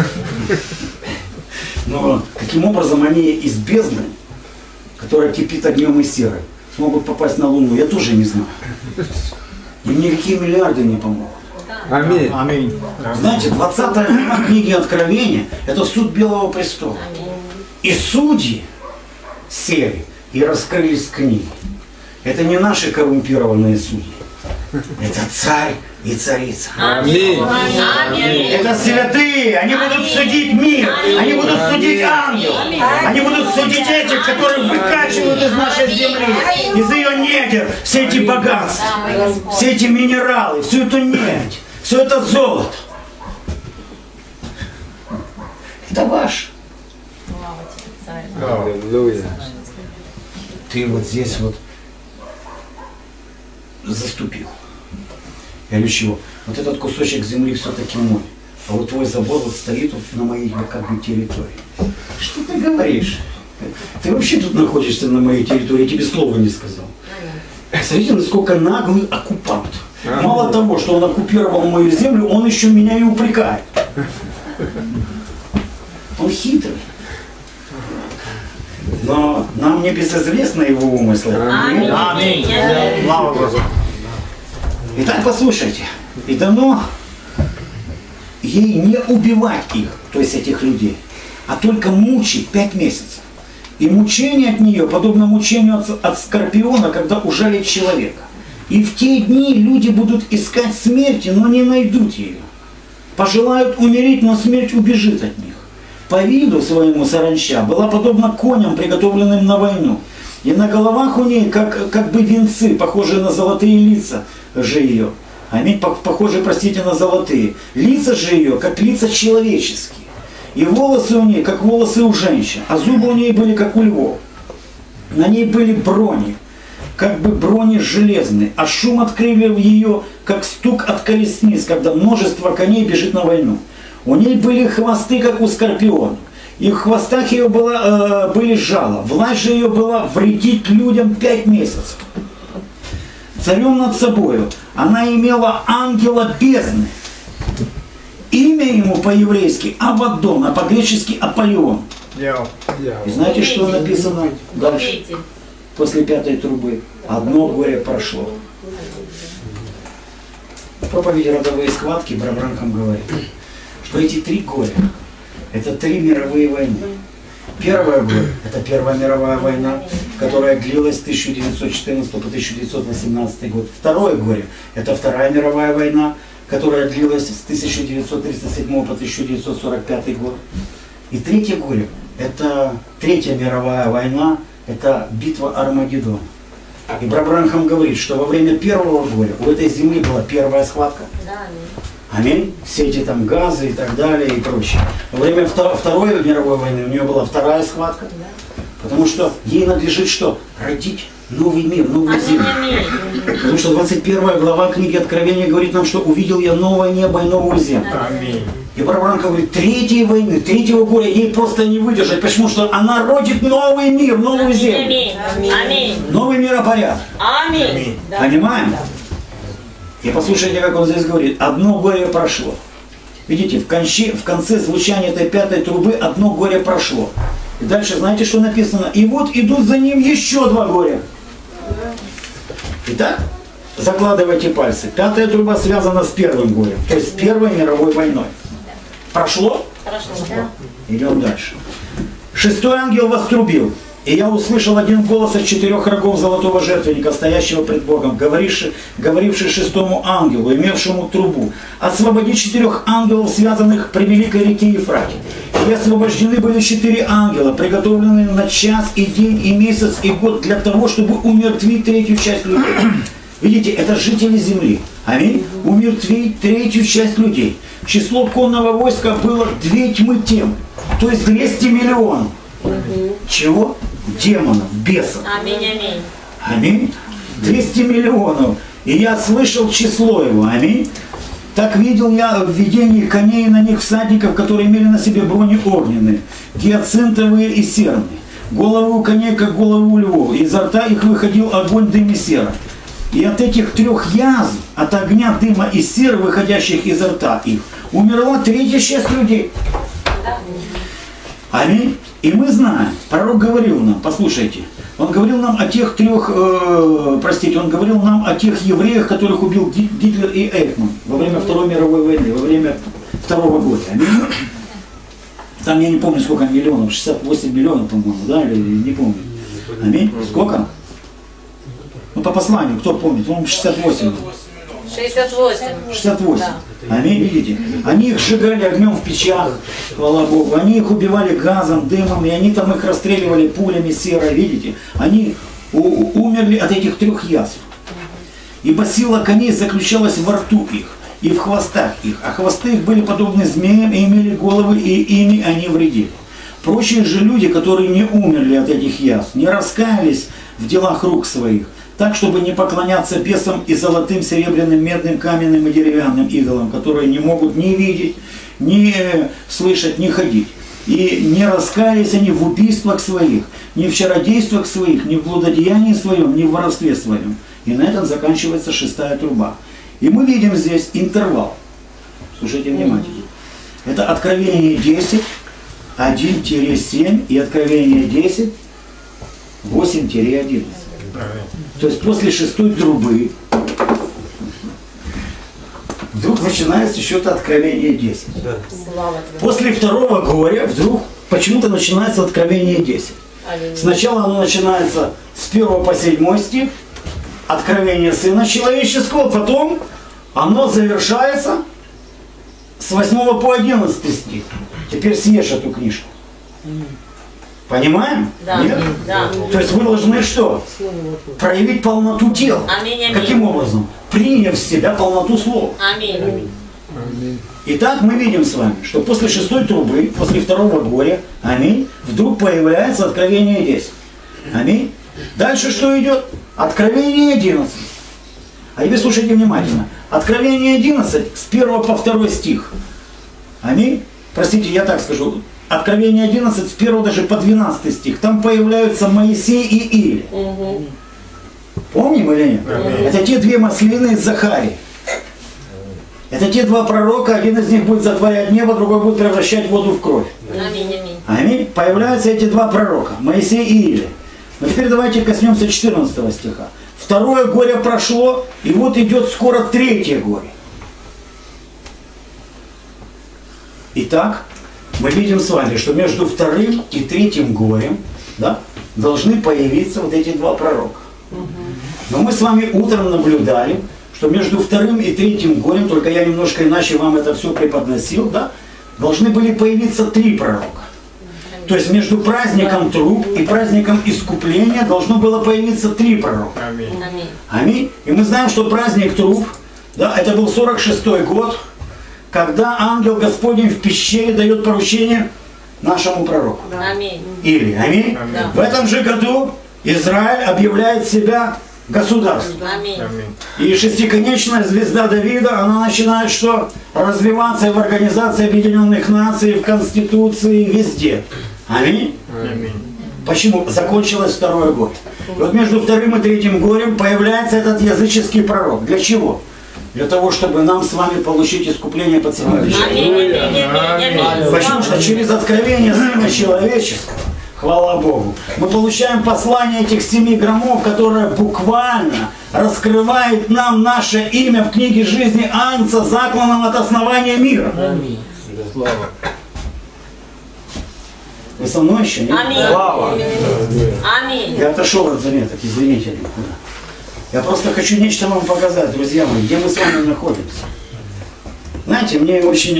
Но каким образом они из бездны, которая кипит огнем и серой, смогут попасть на Луну, я тоже не знаю. Им никакие миллиарды не помогут. Аминь. Аминь. Знаете, 20 глава книги Откровения – это суд Белого престола. И судьи сели и раскрылись книги. Это не наши коррумпированные судьи. Это царь и царица. Аминь. Аминь. Это святые, они будут судить мир, они будут судить ангелов, они будут судить этих, которых выкачивают из нашей земли, из ее недр, все эти богатства, все эти минералы, всю эту нефть, все это золото. Это ваше. Слава тебе, царь. Аллилуйя. Ты вот здесь вот заступил. Я говорю, чего? Вот этот кусочек земли все-таки мой. А вот твой забор вот стоит вот на моей как бы территории. Что ты говоришь? Ты вообще тут находишься на моей территории, я тебе слова не сказал. Смотрите, насколько наглый оккупант. Мало того, что он оккупировал мою землю, он еще меня и упрекает. Он хитрый. Но нам не безызвестны его умыслы. Аминь. Аминь. Аминь. Слава Богу. Итак, послушайте. И дано ей не убивать их, то есть этих людей, а только мучить 5 месяцев. И мучение от нее подобно мучению от скорпиона, когда ужалит человека. И в те дни люди будут искать смерти, но не найдут ее. Пожелают умереть, но смерть убежит от них. По виду своему саранча была подобна коням, приготовленным на войну. И на головах у ней как бы венцы, похожие на золотые лица же ее. Аминь, похожие, простите, на золотые. Лица же ее, как лица человеческие. И волосы у ней, как волосы у женщин. А зубы у ней были, как у львов. На ней были брони, как бы брони железные. А шум от крыльев ее, как стук от колесниц, когда множество коней бежит на войну. У ней были хвосты, как у скорпиона. И в хвостах ее были жало. Власть же ее была вредить людям 5 месяцев. Царем над собою она имела ангела бездны. Имя ему по-еврейски Авадон, а по-гречески Аполеон. И знаете, что написано дальше? После 5-й трубы. Одно горе прошло. В проповеди «Родовые схватки» Брамранхам говорит, что эти 3 горя – это 3 мировые войны. Первое горе – это Первая мировая война, которая длилась с 1914 по 1918 год. Второе горе – это Вторая мировая война, которая длилась с 1937 по 1945 год. И третье горе – это Третья мировая война, это битва Армагеддона. И Брамранхам говорит, что во время первого горя у этой земли была первая схватка. Аминь. Все эти там газы и так далее и прочее. Во время Второй мировой войны у нее была вторая схватка. Потому что ей надлежит что? Родить новый мир, новую землю. Потому что 21 глава книги Откровения говорит нам, что увидел я новое небо и новую землю. Аминь. И Брамранхам говорит, третьей войны, третьего горя ей просто не выдержать. Почему? Что она родит новый мир, новую землю. Аминь. Новый миропорядок. Аминь. Понимаем? И послушайте, как он здесь говорит. Одно горе прошло. Видите, в конце звучания этой 5-й трубы одно горе прошло. И дальше знаете, что написано? И вот идут за ним еще 2 горя. Итак, закладывайте пальцы. 5-я труба связана с первым горем. То есть с Первой мировой войной. Прошло? Прошло. Идем дальше. 6-й ангел вострубил. И я услышал один голос от 4 рогов золотого жертвенника, стоящего пред Богом, говоривший 6-му ангелу, имевшему трубу: освободи 4 ангелов, связанных при великой реке Ефрате. И освобождены были 4 ангела, приготовленные на час и день и месяц и год для того, чтобы умертвить 3-ю часть людей. Видите, это жители земли. Аминь. Умертвить 3-ю часть людей. Число конного войска было 2 тьмы тем, то есть 200 миллионов. Чего? Демонов, бесов. Аминь, аминь. Аминь. 200 миллионов. И я слышал число его. Аминь. Так видел я в видении коней и на них всадников, которые имели на себе брони огненные, гиацинтовые и серные. Головы у коней, как головы у львов. И изо рта их выходил огонь, дым и сера. И от этих 3 язв, от огня, дыма и серы, выходящих изо рта их, умерла 3-я часть людей. Аминь. И мы знаем, пророк говорил нам, послушайте, он говорил нам о тех трех, он говорил нам о тех евреях, которых убил Гитлер и Эйхман во время Второй мировой войны, во время Второго года. Аминь. Там я не помню, сколько миллионов, 68 миллионов, по-моему, да, или не помню. Аминь. Сколько? Ну, по посланию, кто помнит? По-моему, 68. 68. 68. Аминь, видите? Они их сжигали огнем в печах, хвала Богу. Они их убивали газом, дымом, и они там их расстреливали пулями серой, видите? Они умерли от этих трех язв. Ибо сила коней заключалась во рту их и в хвостах их, а хвосты их были подобны змеям и имели головы, и ими они вредили. Прочие же люди, которые не умерли от этих язв, не раскаялись в делах рук своих, так, чтобы не поклоняться бесам и золотым, серебряным, медным, каменным и деревянным идолам, которые не могут ни видеть, ни слышать, ни ходить. И не раскаялись они в убийствах своих, ни в чародействах своих, ни в блудодеянии своем, ни в воровстве своем. И на этом заканчивается 6-я труба. И мы видим здесь интервал. Слушайте внимательно. Это Откровение 10, 1-7 и Откровение 10, 8-11. То есть после 6-й трубы вдруг начинается что-то Откровение 10. После 2-го горя вдруг почему-то начинается Откровение 10. Сначала оно начинается с 1 по 7 стих, Откровение Сына Человеческого, потом оно завершается с 8 по 11 стих. Теперь съешь эту книжку. Понимаем? Да. Нет? Да. То есть вы должны что? Проявить полноту тела. Аминь, аминь. Каким образом? Приняв в себя полноту слова. Аминь. Итак, мы видим с вами, что после 6-й трубы, после 2-го горя, аминь, вдруг появляется Откровение 10. Аминь. Дальше что идет? Откровение 11. А теперь слушайте внимательно. Откровение 11 с 1 по 2 стих. Аминь. Простите, я так скажу. Откровение 11 с 1 даже по 12 стих. Там появляются Моисей и Илия. Помним или нет? Это те две маслины из Захарии. Это те два пророка, один из них будет затворять небо, другой будет превращать воду в кровь. Аминь, аминь. Аминь. Появляются эти два пророка, Моисей и Илия. Но теперь давайте коснемся 14 стиха. 2-е горе прошло, и вот идет скоро 3-е горе. Итак, мы видим с вами, что между 2-м и 3-м горем, да, должны появиться вот эти два пророка. Но мы с вами утром наблюдали, что между 2-м и 3-м горем, только я немножко иначе вам это все преподносил, да, должны были появиться 3 пророка. То есть между праздником труб и праздником искупления должно было появиться 3 пророка. Аминь. Аминь. И мы знаем, что праздник труб, да, это был 46-й год, когда ангел Господень в пещере дает поручение нашему пророку. Аминь. Или, аминь. Да. В этом же году Израиль объявляет себя государством. Аминь. И шестиконечная звезда Давида, она начинает что? Развиваться в Организации Объединенных Наций, в Конституции, везде. Аминь. Почему? Закончилось 2-е горе. Вот между 2-м и 3-м горем появляется этот языческий пророк. Для чего? Для того, чтобы нам с вами получить искупление под 7 Аминь. вечером. Аминь. Почему? Что через откровение Сына Человеческого, хвала Богу, мы получаем послание этих 7 громов, которое буквально раскрывает нам наше имя в книге жизни Агнца, закланного от основания мира. Аминь. Вы со мной еще? Нет? Аминь. Слава! Аминь. Я отошел от заметок, извините. Я просто хочу нечто вам показать, друзья мои, где мы с вами находимся. Знаете, мне очень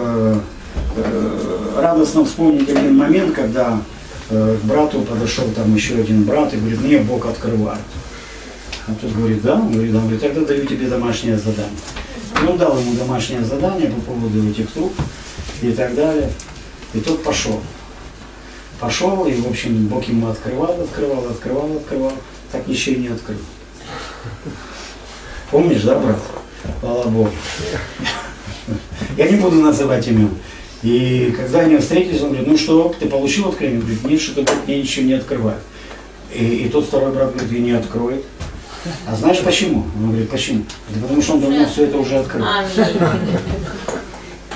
радостно вспомнить один момент, когда к брату подошел там еще один брат и говорит, мне Бог открывает. А тот говорит, да? Он говорит, тогда даю тебе домашнее задание. И он дал ему домашнее задание по поводу этих труб и так далее. И тот пошел. Пошел, и, в общем, Бог ему открывал, так ничего и не открыл. Помнишь, да, брат? Слава Богу. Я не буду называть имен. И когда они встретились, он говорит, ну что, ты получил откровение? Он говорит, нет, что-то Бог мне ничего не открывает. И тот второй брат говорит, и не откроет. А знаешь почему? Он говорит, почему? Да потому что он давно все это уже открыл.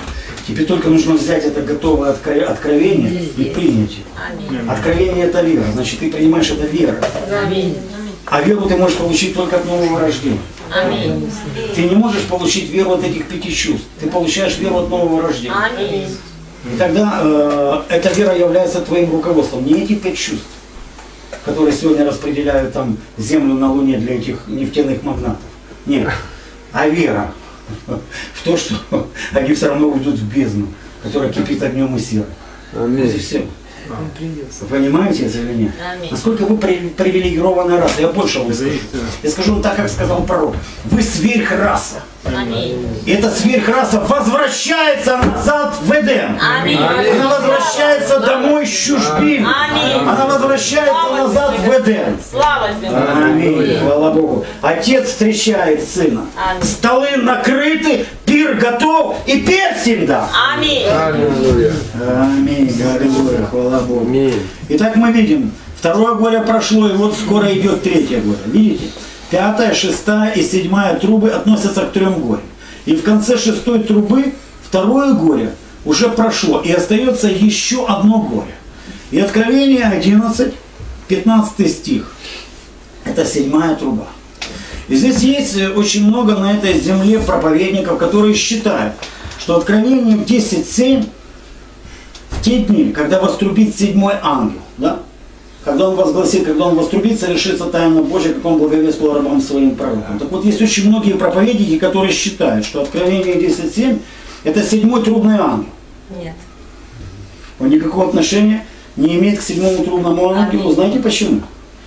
Тебе только нужно взять это готовое откровение и принять его. Аминь. Откровение это вера, значит ты принимаешь это верой. Аминь. А веру ты можешь получить только от нового рождения. Аминь. Ты не можешь получить веру от этих 5 чувств. Ты получаешь веру от нового рождения. Аминь. И тогда эта вера является твоим руководством. Не эти 5 чувств, которые сегодня распределяют там землю на Луне для этих нефтяных магнатов. Нет. А вера в то, что они все равно уйдут в бездну, которая кипит огнем и серой. Вот и все. Вы понимаете это или нет? Аминь. Насколько вы привилегированная раса? Я больше вам скажу. Я скажу так, как сказал пророк. Вы сверхраса. Аминь. И эта сверхраса возвращается назад в Эдем. Аминь. Она возвращается домой с чужбины. Аминь. Она возвращается назад в Эдем. Слава тебе. Аминь. Слава Богу. Отец встречает сына. Аминь. Столы накрыты, пир готов и перстень да. Аминь. Аллилуйя. Аминь. Аллилуйя. Хвала Богу. Аминь. Итак, мы видим, 2 горе прошло, и вот скоро идет 3 горе. Видите? 5, 6 и 7 трубы относятся к 3 горям. И в конце 6 трубы 2 горе уже прошло, и остается еще 1 горе. И Откровение 11, 15 стих. Это 7 труба. И здесь есть очень много на этой земле проповедников, которые считают, что Откровение 10.7 в те дни, когда вострубит 7-й ангел, да? Когда он возгласит, когда он вострубит, совершится тайна Божия, как он благовествовал рабам своим пророкам. Так вот, есть очень многие проповедники, которые считают, что Откровение 10.7 это 7-й трубный ангел. Нет. Он никакого отношения не имеет к 7-му трубному ангелу. Аминь. Знаете почему?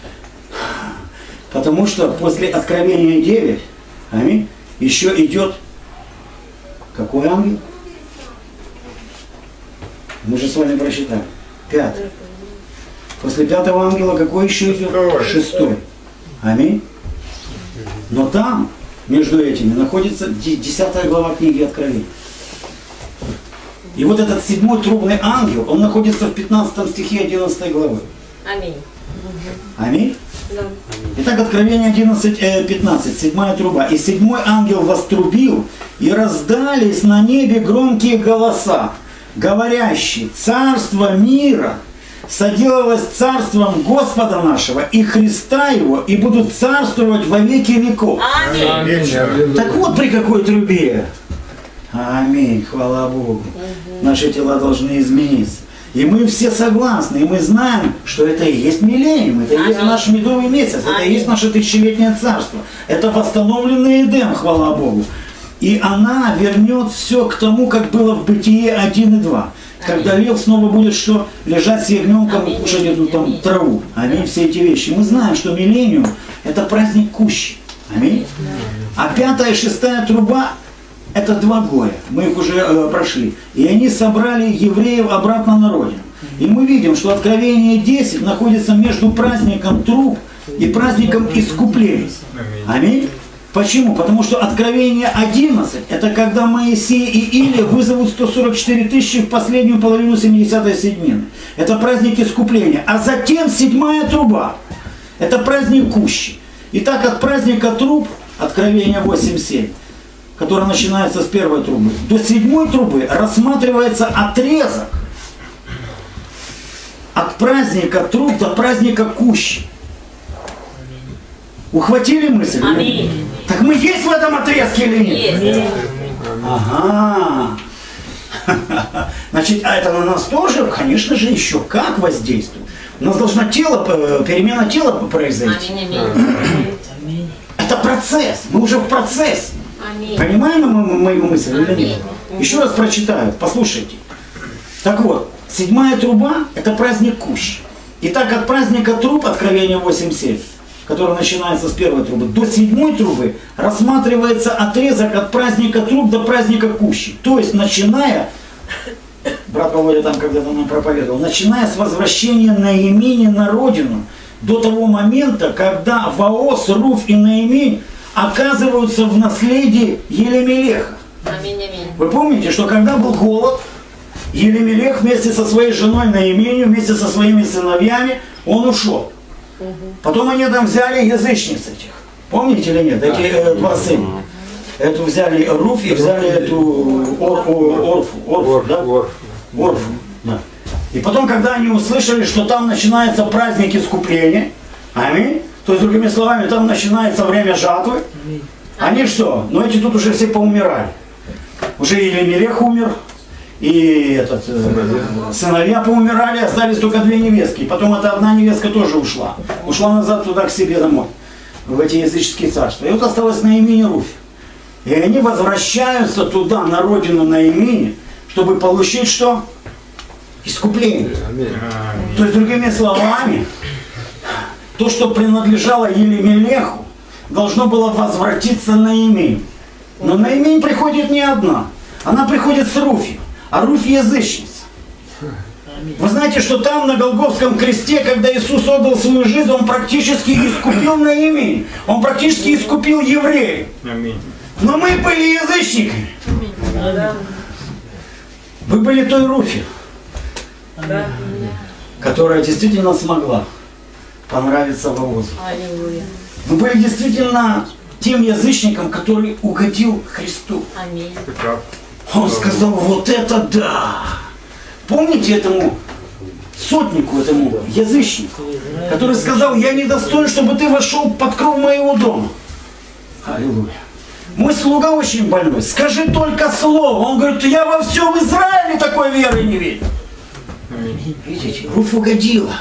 Потому что после Откровения 9, аминь, еще идет какой ангел? Мы же с вами прочитали. 5. После 5-го ангела какой еще идет? 6-й. Аминь. Но там, между этими, находится 10 глава книги Откровения. И вот этот 7-й трубный ангел, он находится в 15 стихе 11 главы. Аминь. Аминь. Да. Итак, Откровение 11:15, 7 труба. «И 7-й ангел вострубил, и раздались на небе громкие голоса, говорящие: царство мира соделалось царством Господа нашего и Христа Его, и будут царствовать во веки веков». Аминь. Аминь. Так вот при какой трубе. Аминь, хвала Богу. Наши тела должны измениться. И мы все согласны, и мы знаем, что это и есть миллениум, это и есть наш медовый месяц, это и есть наше тысячелетнее царство. Это восстановленный Эдем, хвала Богу. И она вернет все к тому, как было в Бытие 1 и 2. Когда лев снова будет что? Лежать с ягненком и кушать эту там траву. Аминь, все эти вещи. Мы знаем, что миллениум это праздник кущи. Аминь. А 5 и 6 труба это 2 горя, мы их уже прошли. И они собрали евреев обратно на родину. И мы видим, что Откровение 10 находится между праздником труб и праздником искупления. Аминь. Почему? Потому что Откровение 11 это когда Моисей и Илия вызовут 144 тысячи в последнюю половину 70-й седмины. Это праздник искупления. А затем 7 труба. Это праздник кущи. Итак, от праздника труб, Откровение 8.7, который начинается с 1 трубы, до 7 трубы рассматривается отрезок от праздника труб до праздника кущи. Ухватили мысль? Аминь. Так мы есть в этом отрезке или нет? Есть. Ага. Значит, а это на нас тоже, конечно же, еще как воздействует. У нас должна перемена тела произойти. Аминь. Аминь. Это процесс, мы уже в процессе. Аминь. Понимаем мы мою мысль или нет? Аминь. Еще раз прочитаю, послушайте. Так вот, 7 труба это праздник кущи. Итак, от праздника труб, Откровение 8.7, который начинается с 1 трубы, до 7 трубы рассматривается отрезок от праздника труб до праздника кущи. То есть, начиная, брат Володя там когда-то нам проповедовал, начиная с возвращения Наимени на родину, до того момента, когда Ваос, Руф и Наимень оказываются в наследии Елемелеха. Аминь. Аминь. Вы помните, что когда был голод, Елемелех вместе со своей женой Наименью, вместе со своими сыновьями, он ушел. Потом они там взяли язычниц этих. Помните или нет? Эти 2 сына. эту взяли Руфь и взяли эту Орфу, да? Орфу, да. И потом, когда они услышали, что там начинается праздник искупления, аминь, то есть, другими словами, там начинается время жатвы, они что? Ну эти тут уже все поумирали. Уже Елемелех умер, и этот, сыновья поумирали, остались только 2 невестки. И потом эта одна невестка тоже ушла. Ушла назад туда, к себе домой, в эти языческие царства. И вот осталась Наиминь и Руфь. И они возвращаются туда, на родину Наимини, чтобы получить что? Искупление. То есть, другими словами, то, что принадлежало Елемелеху, должно было возвратиться Наиминь. Но Наиминь приходит не одна. Она приходит с Руфью. А Руфь язычница. Вы знаете, что там на Голгофском кресте, когда Иисус отдал свою жизнь, Он практически искупил Наиминь. Он практически искупил евреев. Но мы были язычниками. Вы были той Руфью, которая действительно смогла понравиться Воозу. Аллилуйя. Вы были действительно тем язычником, который угодил Христу. Аминь. Он сказал, вот это да! Помните этому сотнику, этому язычнику, который сказал, я не достоин, чтобы ты вошел под кров моего дома. Аллилуйя. Мой слуга очень больной, скажи только слово. Он говорит, я во всем Израиле такой веры не видел. Видите, Руфь угодила,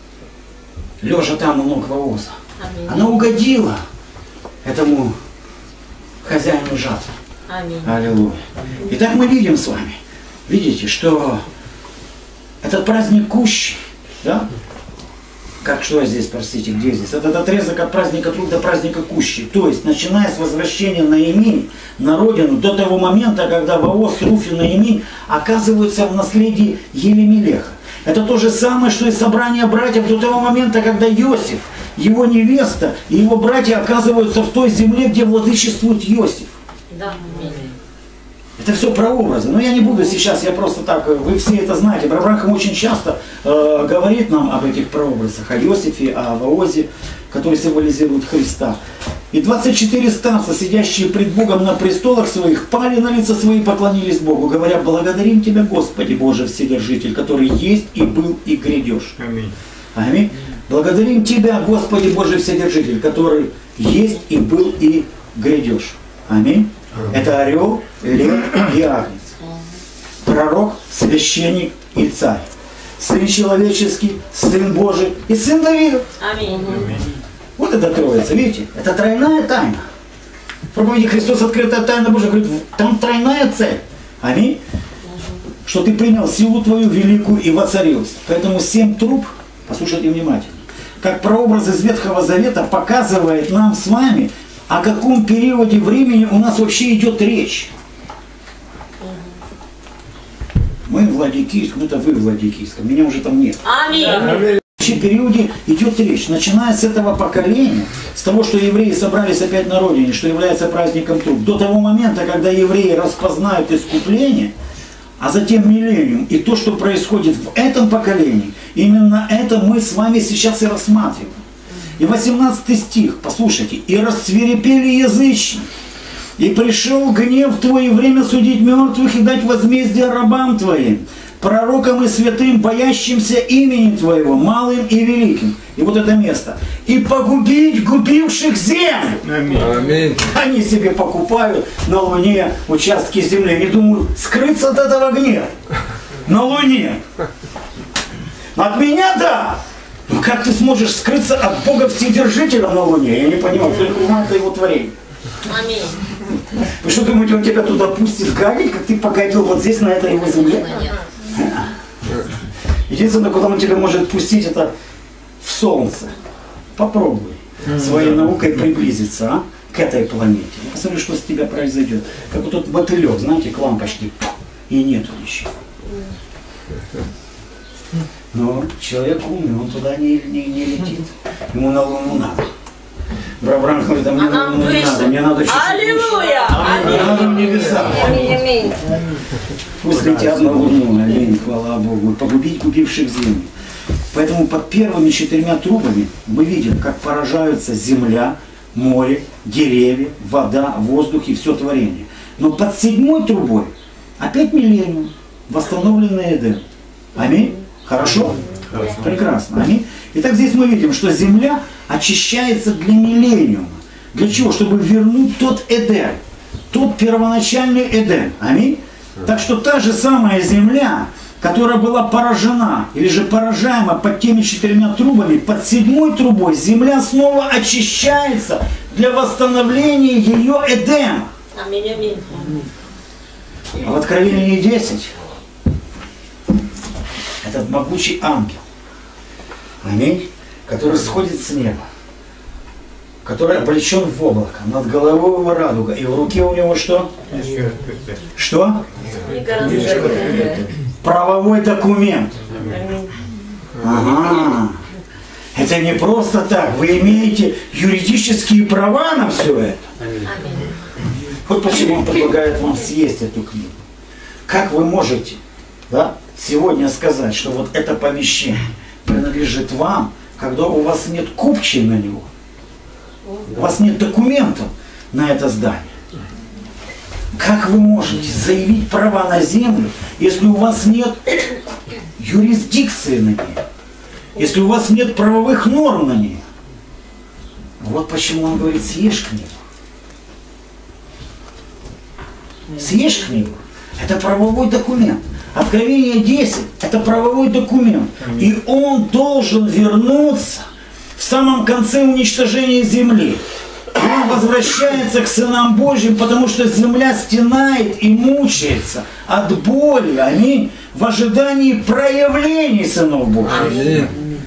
лежа там у ног Вооза. Она угодила этому хозяину жатвы. Аминь. Аллилуйя. Итак, мы видим с вами, видите, что этот праздник Кущи, да? Как что здесь, простите, где здесь? Этот отрезок от праздника Труд до праздника Кущи. То есть, начиная с возвращения Наиминь на родину, до того момента, когда Вооз, Руфь и Наиминь оказываются в наследии Елемелеха. Это то же самое, что и собрание братьев до того момента, когда Иосиф, его невеста и его братья оказываются в той земле, где владычествует Иосиф. Да. Аминь. Это все прообразы. Но я не буду сейчас, я просто так, вы все это знаете. Авраам очень часто говорит нам об этих прообразах, о Иосифе, о Воозе, который символизирует Христа. И 24 старца, сидящие пред Богом на престолах своих, пали на лица свои и поклонились Богу, говоря, благодарим Тебя, Господи Боже Вседержитель, который есть и был и грядешь. Аминь. Аминь. Благодарим Тебя, Господи Боже Вседержитель, который есть и был и грядешь. Аминь. Это орел, лев и агнец. Пророк, священник и царь. Сын человеческий, Сын Божий и Сын Давида. Аминь. Вот это троица, видите? Это тройная тайна. В проповеди Христос открытая тайна Божия говорит, там тройная цель. Аминь. Что ты принял силу твою великую и воцарился. Поэтому 7 труб, послушайте внимательно, как прообраз из Ветхого Завета показывает нам с вами, о каком периоде времени у нас вообще идет речь. Мы в Владикийском, это вы в Владикийском, меня уже там нет. Аминь. В каком периоде идет речь? Начиная с этого поколения, с того, что евреи собрались опять на родине, что является праздником Труб, до того момента, когда евреи распознают искупление, а затем миллениум, и то, что происходит в этом поколении, именно это мы с вами сейчас и рассматриваем. И 18 стих, послушайте, «И расцвирепели язычники, и пришел гнев твой, и время судить мертвых и дать возмездие рабам твоим, пророкам и святым, боящимся имени твоего, малым и великим». И вот это место. «И погубить губивших землю». Аминь. Они себе покупают на Луне участки земли. Они думают, скрыться от этого гнева. На Луне. От меня, да. Но как ты сможешь скрыться от Бога Вседержителя на Луне? Я не понимаю, только Луна это его творение. Аминь. Вы что думаете, он тебя туда пустит гадить, как ты погодил вот здесь, на этой его земле? Единственное, куда он тебя может пустить, это в Солнце. Попробуй своей наукой приблизиться к этой планете. Посмотри, что с тебя произойдет. Как вот тот мотылек, знаете, к лампочке, и нету ничего. Но человек умный, он туда не летит. Ему на Луну надо. Авраам говорит, а мне на Луну не надо, мне надо чуть-чуть Аллилуйя! выше. Мне надо в небеса. Аминь. Пусть летят на Луну, аминь, хвала Богу, погубить губивших землю. Поэтому под первыми 4 трубами мы видим, как поражаются земля, море, деревья, вода, воздух и все творение. Но под 7-й трубой опять миллениум, восстановленный Эдем. Аминь? Хорошо? Хорошо. Прекрасно. Аминь. Итак, здесь мы видим, что земля очищается для миллениума. Для чего? Чтобы вернуть тот Эдем, тот первоначальный Эдем. Аминь. Так что та же самая земля, которая была поражена, или же поражаема под теми 4 трубами, под 7-й трубой земля снова очищается для восстановления ее Эдема. Аминь, аминь. А в Откровении 10 этот могучий ангел, аминь, который сходит с неба, который облечен в облако, над головой его радуга, и в руке у него что? Что? Правовой документ. Ага. Это не просто так. Вы имеете юридические права на все это. Вот почему он предлагает вам съесть эту книгу. Как вы можете, да, сегодня сказать, что вот это помещение принадлежит вам, когда у вас нет купчей на него? У вас нет документов на это здание. Как вы можете заявить права на землю, если у вас нет юрисдикции на ней? Если у вас нет правовых норм на ней? Вот почему он говорит, съешь книгу. Съешь книгу. Это правовой документ. Откровение 10 – это правовой документ. И он должен вернуться в самом конце уничтожения земли. Он возвращается к сынам Божьим, потому что земля стенает и мучается от боли, аминь, в ожидании проявлений сынов Божьих. Аминь.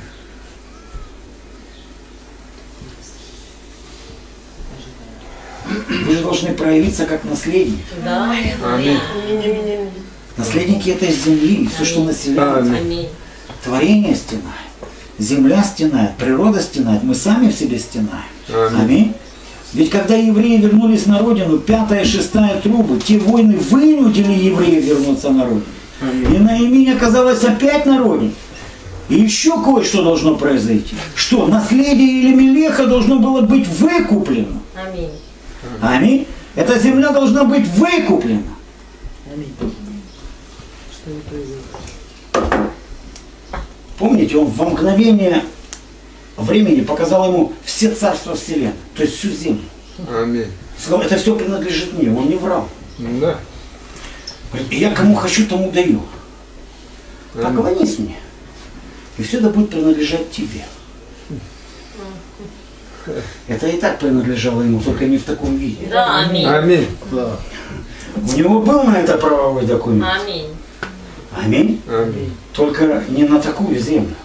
Вы же должны проявиться как наследники. Да. Аминь. Наследники этой земли, все, что населяет. Аминь. Творение стенает, земля стенает, природа стенает, мы сами в себе стенаем. Аминь. Ведь когда евреи вернулись на родину, 5-я и 6-я трубы, те войны вынудили евреев вернуться на родину. И Наиминь оказалась опять на родине. И еще кое-что должно произойти. Что? Наследие Елемелеха должно было быть выкуплено. Аминь. Аминь. Эта земля должна быть выкуплена. Помните, он во мгновение времени показал ему все царства вселенной, то есть всю землю. Аминь. Сказал, это все принадлежит мне, он не врал. Да. Говорит, и я кому хочу, тому даю. Поклонись мне, и все это будет принадлежать тебе. Это и так принадлежало ему, только не в таком виде. Да, аминь. Аминь. У него был на это правовой документ. Аминь. Аминь. Аминь. Только не на такую землю.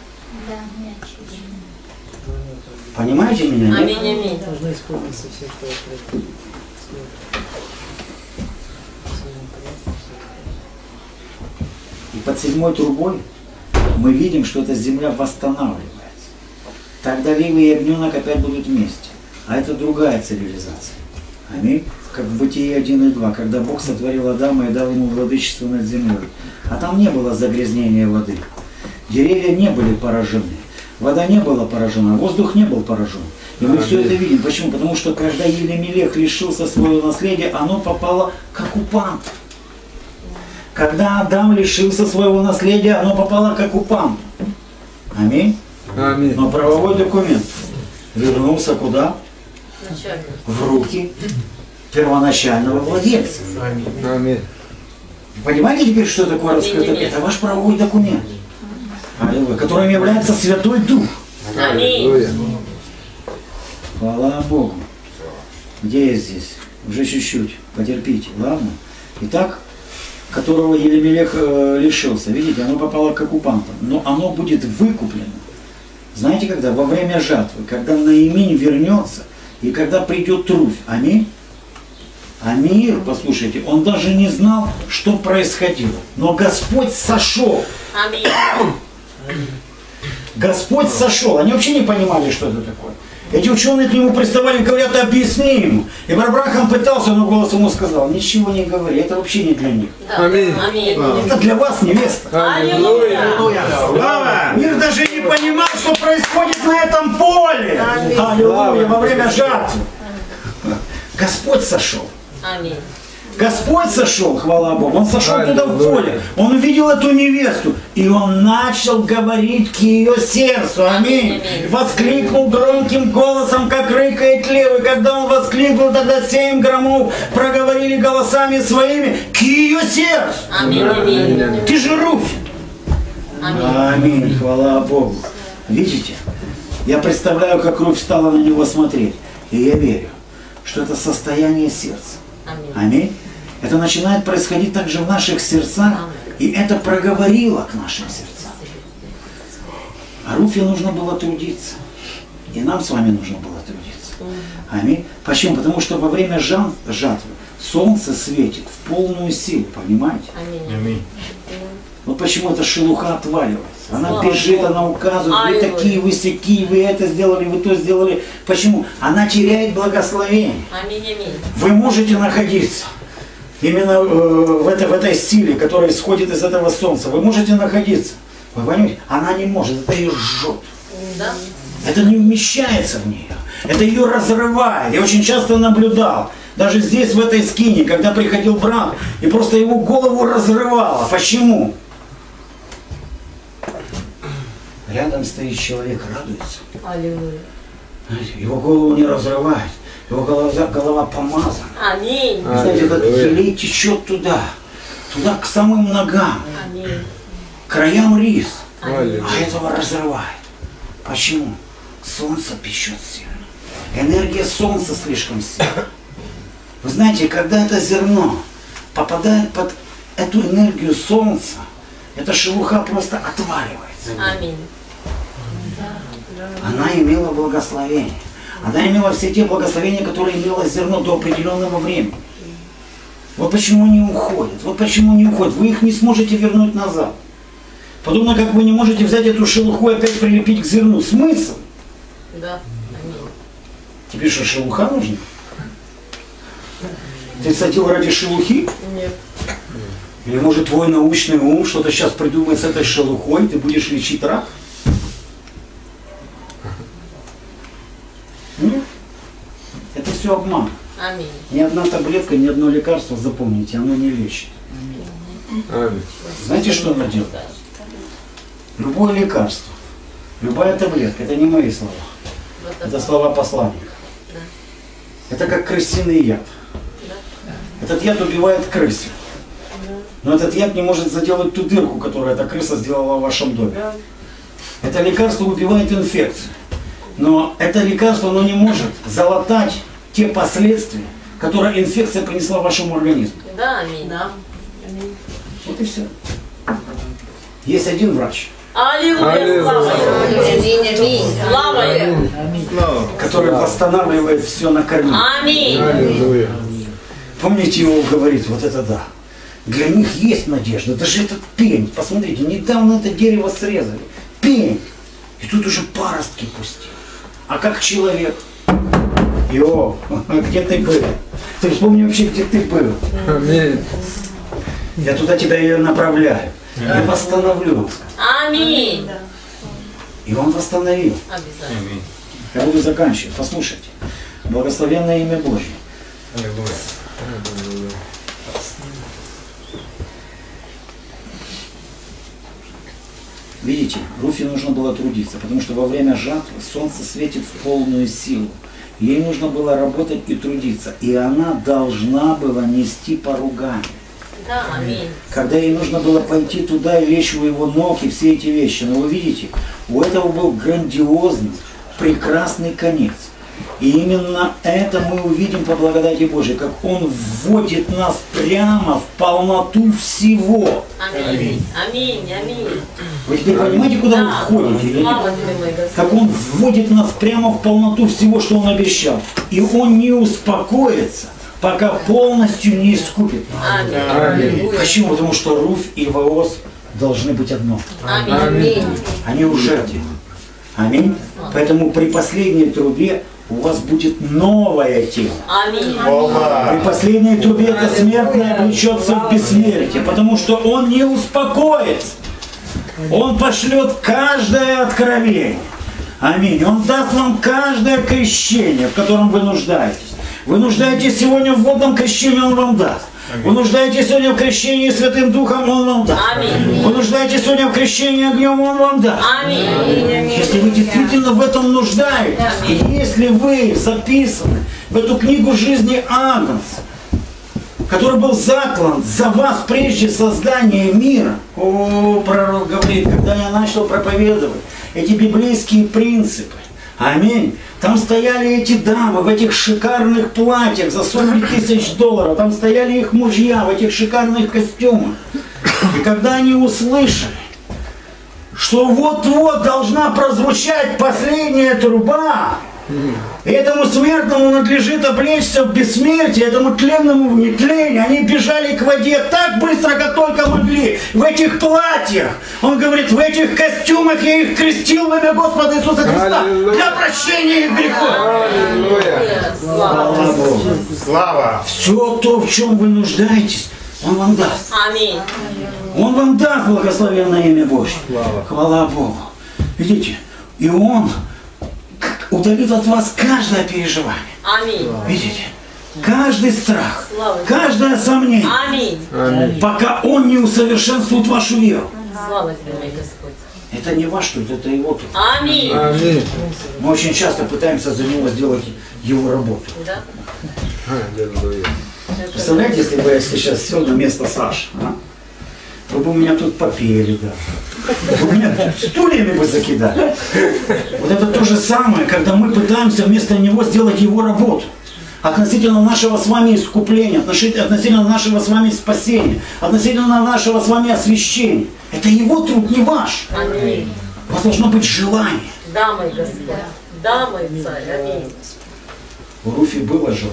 Понимаете меня? Нет? Аминь, аминь. Должны исполниться все, что я И под 7-й трубой мы видим, что эта земля восстанавливается. Тогда Леви и Ягненок опять будут вместе. А это другая цивилизация. Аминь. Как в Бытие 1 и 2, когда Бог сотворил Адама и дал ему владычество над землей. А там не было загрязнения воды. Деревья не были поражены. Вода не была поражена, воздух не был поражен. И мы все это видим. Почему? Потому что когда Елемелех лишился своего наследия, оно попало к оккупанту. Когда Адам лишился своего наследия, оно попало к оккупанту. Аминь. Аминь. Но правовой документ вернулся куда? Начальник. В руки первоначального владельца. Аминь. Понимаете теперь, что такое раскрытый? Это ваш правовой документ, которым является Святой Дух. Аминь. Хвала Богу. Где я здесь? Уже чуть-чуть. Потерпите. Ладно? Итак, которого Елемелех лишился. Видите, оно попало к оккупантам. Но оно будет выкуплено. Знаете когда? Во время жатвы. Когда Наиминь вернется и когда придет Труфь. Аминь. А мир, послушайте, он даже не знал, что происходило. Но Господь сошел. Аминь. Господь сошел. Они вообще не понимали, что это такое. Эти ученые к нему приставали и говорят, объясни ему. И Авраам пытался, но голос ему сказал, ничего не говори, это вообще не для них. Да. Аминь. Аминь. Это для вас невеста. Аллилуйя. Слава! Мир даже не не понимал, что происходит на этом поле. Аллилуйя, во время жатвы. Господь сошел. Аминь. Господь сошел, хвала Богу. Он сошел туда в поле. Он увидел эту невесту. И он начал говорить к ее сердцу. Аминь. Воскликнул громким голосом, как рыкает лев. И когда он воскликнул, тогда 7 громов проговорили голосами своими к ее сердцу. Аминь. Аминь. Ты же Руфь. Аминь. Хвала Богу. Видите? Я представляю, как Руфь стала на него смотреть. И я верю, что это состояние сердца. Аминь. Это начинает происходить также в наших сердцах, и это проговорило к нашим сердцам. А Руфе нужно было трудиться. И нам с вами нужно было трудиться. Аминь. Почему? Потому что во время жатвы солнце светит в полную силу, понимаете? Аминь. Вот почему эта шелуха отваливается. Она бежит, она указывает, вы такие, вы сякие, вы это сделали, вы то сделали. Почему? Она теряет благословение. Аминь. Аминь. Вы можете находиться именно в этой силе, которая исходит из этого солнца. Вы можете находиться. Вы понимаете? Она не может, это ее жжет. Да. Это не вмещается в нее. Это ее разрывает. Я очень часто наблюдал, даже здесь, в этой скине, когда приходил брат, и просто его голову разрывало. Почему? Рядом стоит человек, радуется. Аллилуйя. Его голову не разрывает. Его голова помазана. Аминь. Знаете, этот елей течет туда к самым ногам, Аминь. к краям рис. Аминь. А этого разрывает. Почему? Солнце печет сильно. Энергия солнца слишком сильна. Вы знаете, когда это зерно попадает под эту энергию солнца, эта шелуха просто отваливается. Аминь. Она имела благословение. Она имела все те благословения, которые имело зерно до определенного времени. Вот почему они уходят. Вот почему они уходят. Вы их не сможете вернуть назад. Подобно как вы не можете взять эту шелуху и опять прилепить к зерну. Смысл? Да. Аминь. Тебе что, шелуха нужна? Ты садил ради шелухи? Нет. Или может твой научный ум что-то сейчас придумает с этой шелухой, ты будешь лечить рак? Нет. Это все обман. Аминь. Ни одна таблетка, ни одно лекарство, запомните, оно не лечит. Аминь. Знаете, что оно делает? Любое лекарство, любая таблетка, это не мои слова. Это слова посланника. Это как крысиный яд. Этот яд убивает крысу. Но этот яд не может заделать ту дырку, которую эта крыса сделала в вашем доме. Это лекарство убивает инфекцию. Но это лекарство, оно не может залатать те последствия, которые инфекция принесла вашему организму. Да, аминь. Да. Вот и все. Есть один врач, Аллилуйя. Слава ему. Слава ему. который восстанавливает все на корню. Аминь. Аллилуйя. Помните, его говорит, вот это да. Для них есть надежда. Даже этот пень, посмотрите, недавно это дерево срезали. Пень. И тут уже паростки пустили. А как человек? Иов, где ты был? Ты вспомни вообще, где ты был. Аминь. Я туда тебя и направляю. Я восстановлю. Аминь. И он восстановил. Обязательно. Я буду заканчивать. Послушайте. Благословенное имя Божье. Видите, Руфе нужно было трудиться, потому что во время жатвы солнце светит в полную силу. Ей нужно было работать и трудиться, и она должна была нести поругание. Да, аминь. Когда ей нужно было пойти туда и лечь у его ног и все эти вещи. Но вы видите, у этого был грандиозный, прекрасный конец. И именно это мы увидим по благодати Божией, как Он вводит нас прямо в полноту всего. Аминь. Аминь. Аминь. Вы теперь понимаете, куда вы входите? или нет? Слава тебе, мой Господь. Как Он вводит нас прямо в полноту всего, что Он обещал. И Он не успокоится, пока полностью не искупит нас. Аминь. Почему? Потому что Руфь и Вооз должны быть одно. Аминь. Они уже один. Аминь. Поэтому при последней трубе у вас будет новое тело. Аминь. При последней трубе это смертное облечется в бессмертие, потому что он не успокоится, Он пошлет каждое откровение. Аминь. Он даст вам каждое крещение, в котором вы нуждаетесь. Вы нуждаетесь сегодня в водном крещении, Он вам даст. Вы нуждаетесь сегодня в крещении Святым Духом, Он вам даст. Аминь. Вы нуждаетесь сегодня в крещении огнем, Он вам даст. Аминь. Если вы действительно в этом нуждаетесь, и если вы записаны в эту книгу жизни Агнца, который был заклан за вас прежде создания мира, пророк говорит, когда я начал проповедовать эти библейские принципы, аминь, там стояли эти дамы в этих шикарных платьях за $40 000, там стояли их мужья в этих шикарных костюмах. И когда они услышали, что вот-вот должна прозвучать последняя труба, и этому смертному надлежит облечься в бессмертие, этому тленному в нетление, они бежали к воде так быстро, как только могли, в этих платьях. Он говорит, в этих костюмах я их крестил во имя Господа Иисуса Христа для прощения их грехов. Аллилуйя. Слава Богу. Слава! Все то, в чем вы нуждаетесь, Он вам даст. Аминь. Он вам даст благословенное имя Божье. Хвала Богу. Видите, и Он удалит от вас каждое переживание. Аминь. Видите? Каждый страх, Слава каждое сомнение, Аминь. Аминь. пока Он не усовершенствует вашу веру. Слава тебе, мой Господь. Это не ваш труд, это Его труд. Аминь. Аминь. Мы очень часто пытаемся за Него сделать Его работу. Да? Аллилуйя. Представляете, если бы я сейчас сел на место Саши, а? Вы бы меня тут попели, да. Вы меня тут стульями бы закидали. Вот это то же самое, когда мы пытаемся вместо Него сделать Его работу. Относительно нашего с вами искупления, относительно нашего с вами спасения, относительно нашего с вами освящения. Это Его труд, не ваш. Аминь. У вас должно быть желание. Да, мой Господь. Да, мой Царь. Аминь. У Руфи было желание.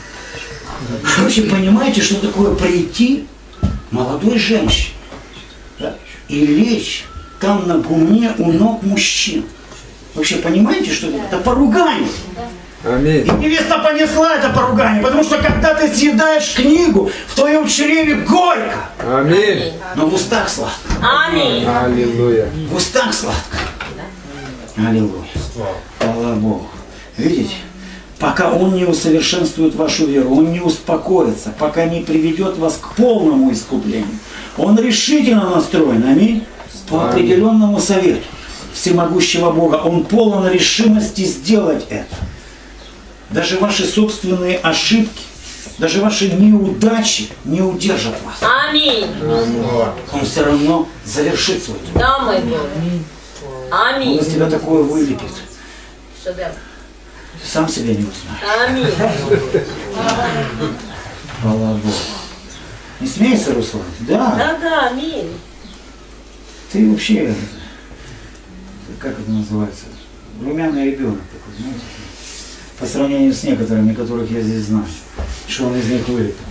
Вы вообще понимаете, что такое прийти молодой женщине, да, и лечь там на гумне у ног мужчин? Вообще понимаете, что это поругание? Аминь. И невеста понесла это поругание, потому что когда ты съедаешь книгу, в твоем чреве горько, Аминь. но в устах сладко. Аминь. Аллилуйя. В устах сладко. Аллилуйя. Слава Богу. Видите? Пока Он не усовершенствует вашу веру, Он не успокоится, пока не приведет вас к полному искуплению. Он решительно настроен, аминь, по определенному совету всемогущего Бога. Он полон решимости сделать это. Даже ваши собственные ошибки, даже ваши неудачи не удержат вас. Аминь. Он все равно завершит свой труд. Да, мой Бог. Он Аминь. из тебя такое вылепит. Шедевр. Ты сам себя не узнаешь. Аминь. Слава Богу. Не смейся, Руслан. Да. Да, аминь. Ты вообще, как это называется, румяный ребенок такой, знаете, по сравнению с некоторыми, которых я здесь знаю, что он из них вылепил.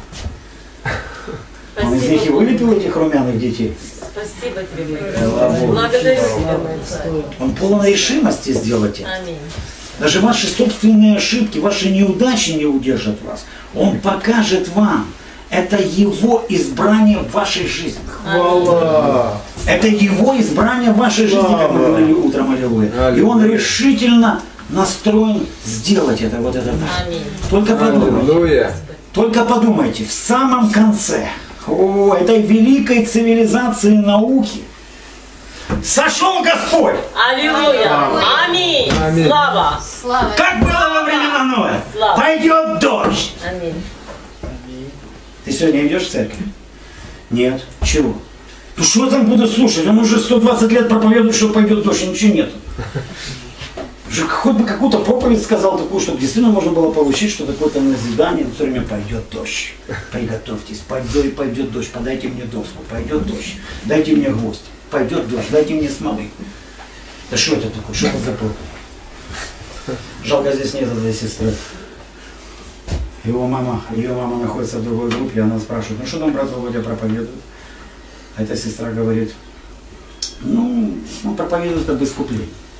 Он из них и вылепил этих румяных детей. Спасибо тебе, мой Слава Господь. Богу. Благодарю тебя, мой Царь. Он полон решимости сделать это. Аминь. Даже ваши собственные ошибки, ваши неудачи не удержат вас. Он покажет вам. Это Его избрание в вашей жизни. Хвала! Это Его избрание в вашей жизни, как мы говорили утром, аллилуйя. И Он решительно настроен сделать это, вот это так. Аминь. Только подумайте, Аллилуйя. только подумайте, в самом конце этой великой цивилизации науки сошел Господь. Аллилуйя. Аминь. Аминь. Слава. Как было во времена Ноя? Слава. Пойдет дождь. Аминь. Ты сегодня идешь в церковь? Нет. Чего? Ну что я там буду слушать? Он уже 120 лет проповедует, что пойдет дождь, и ничего нет. Уже хоть бы какую-то проповедь сказал такую, чтобы действительно можно было получить, что такое-то назидание, но все время пойдет дождь. Приготовьтесь, пойдет дождь, подайте мне доску, пойдет дождь, дайте мне гвоздь, пойдет дождь, дайте мне смолы. Да что это такое? Что это за проповедь? Жалко, здесь нет этой сестры. Ее мама находится в другой группе, и она спрашивает, ну что там брат Володя проповедует? А эта сестра говорит, ну, он проповедует об искуплении.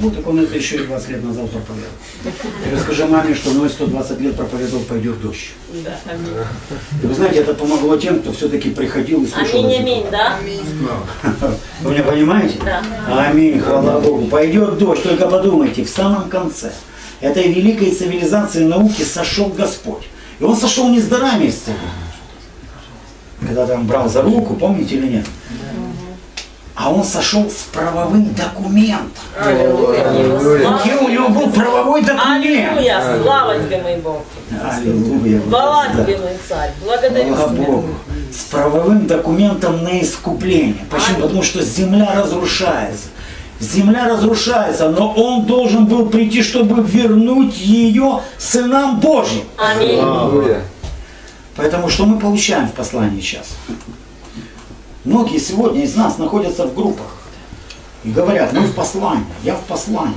Ну, так он это еще и 20 лет назад проповедовал. И расскажи маме, что Ной 120 лет проповедовал, пойдет дождь. Да, аминь. И вы знаете, это помогло тем, кто все-таки приходил и слушал. Аминь, эти аминь, да? Вы меня понимаете? Да. Аминь, хвала Богу. Пойдет дождь, только подумайте, в самом конце этой великой цивилизации науки сошел Господь. И Он сошел не с дарами исцеления. Когда там брал за руку, помните или нет? А Он сошел с правовым документом. Аллилуйя. Где у него был правовой документ? Аллилуйя, слава тебе, мой Бог. Аллилуйя. Хвала Да. тебе, мой царь. Благодарю Слава тебя. Богу. С правовым документом на искупление. Почему? Потому что земля разрушается. Земля разрушается, но Он должен был прийти, чтобы вернуть ее сынам Божьим. Аминь. Аллилуйя. Поэтому что мы получаем в послании сейчас? Многие сегодня из нас находятся в группах и говорят, мы в послании, я в послании.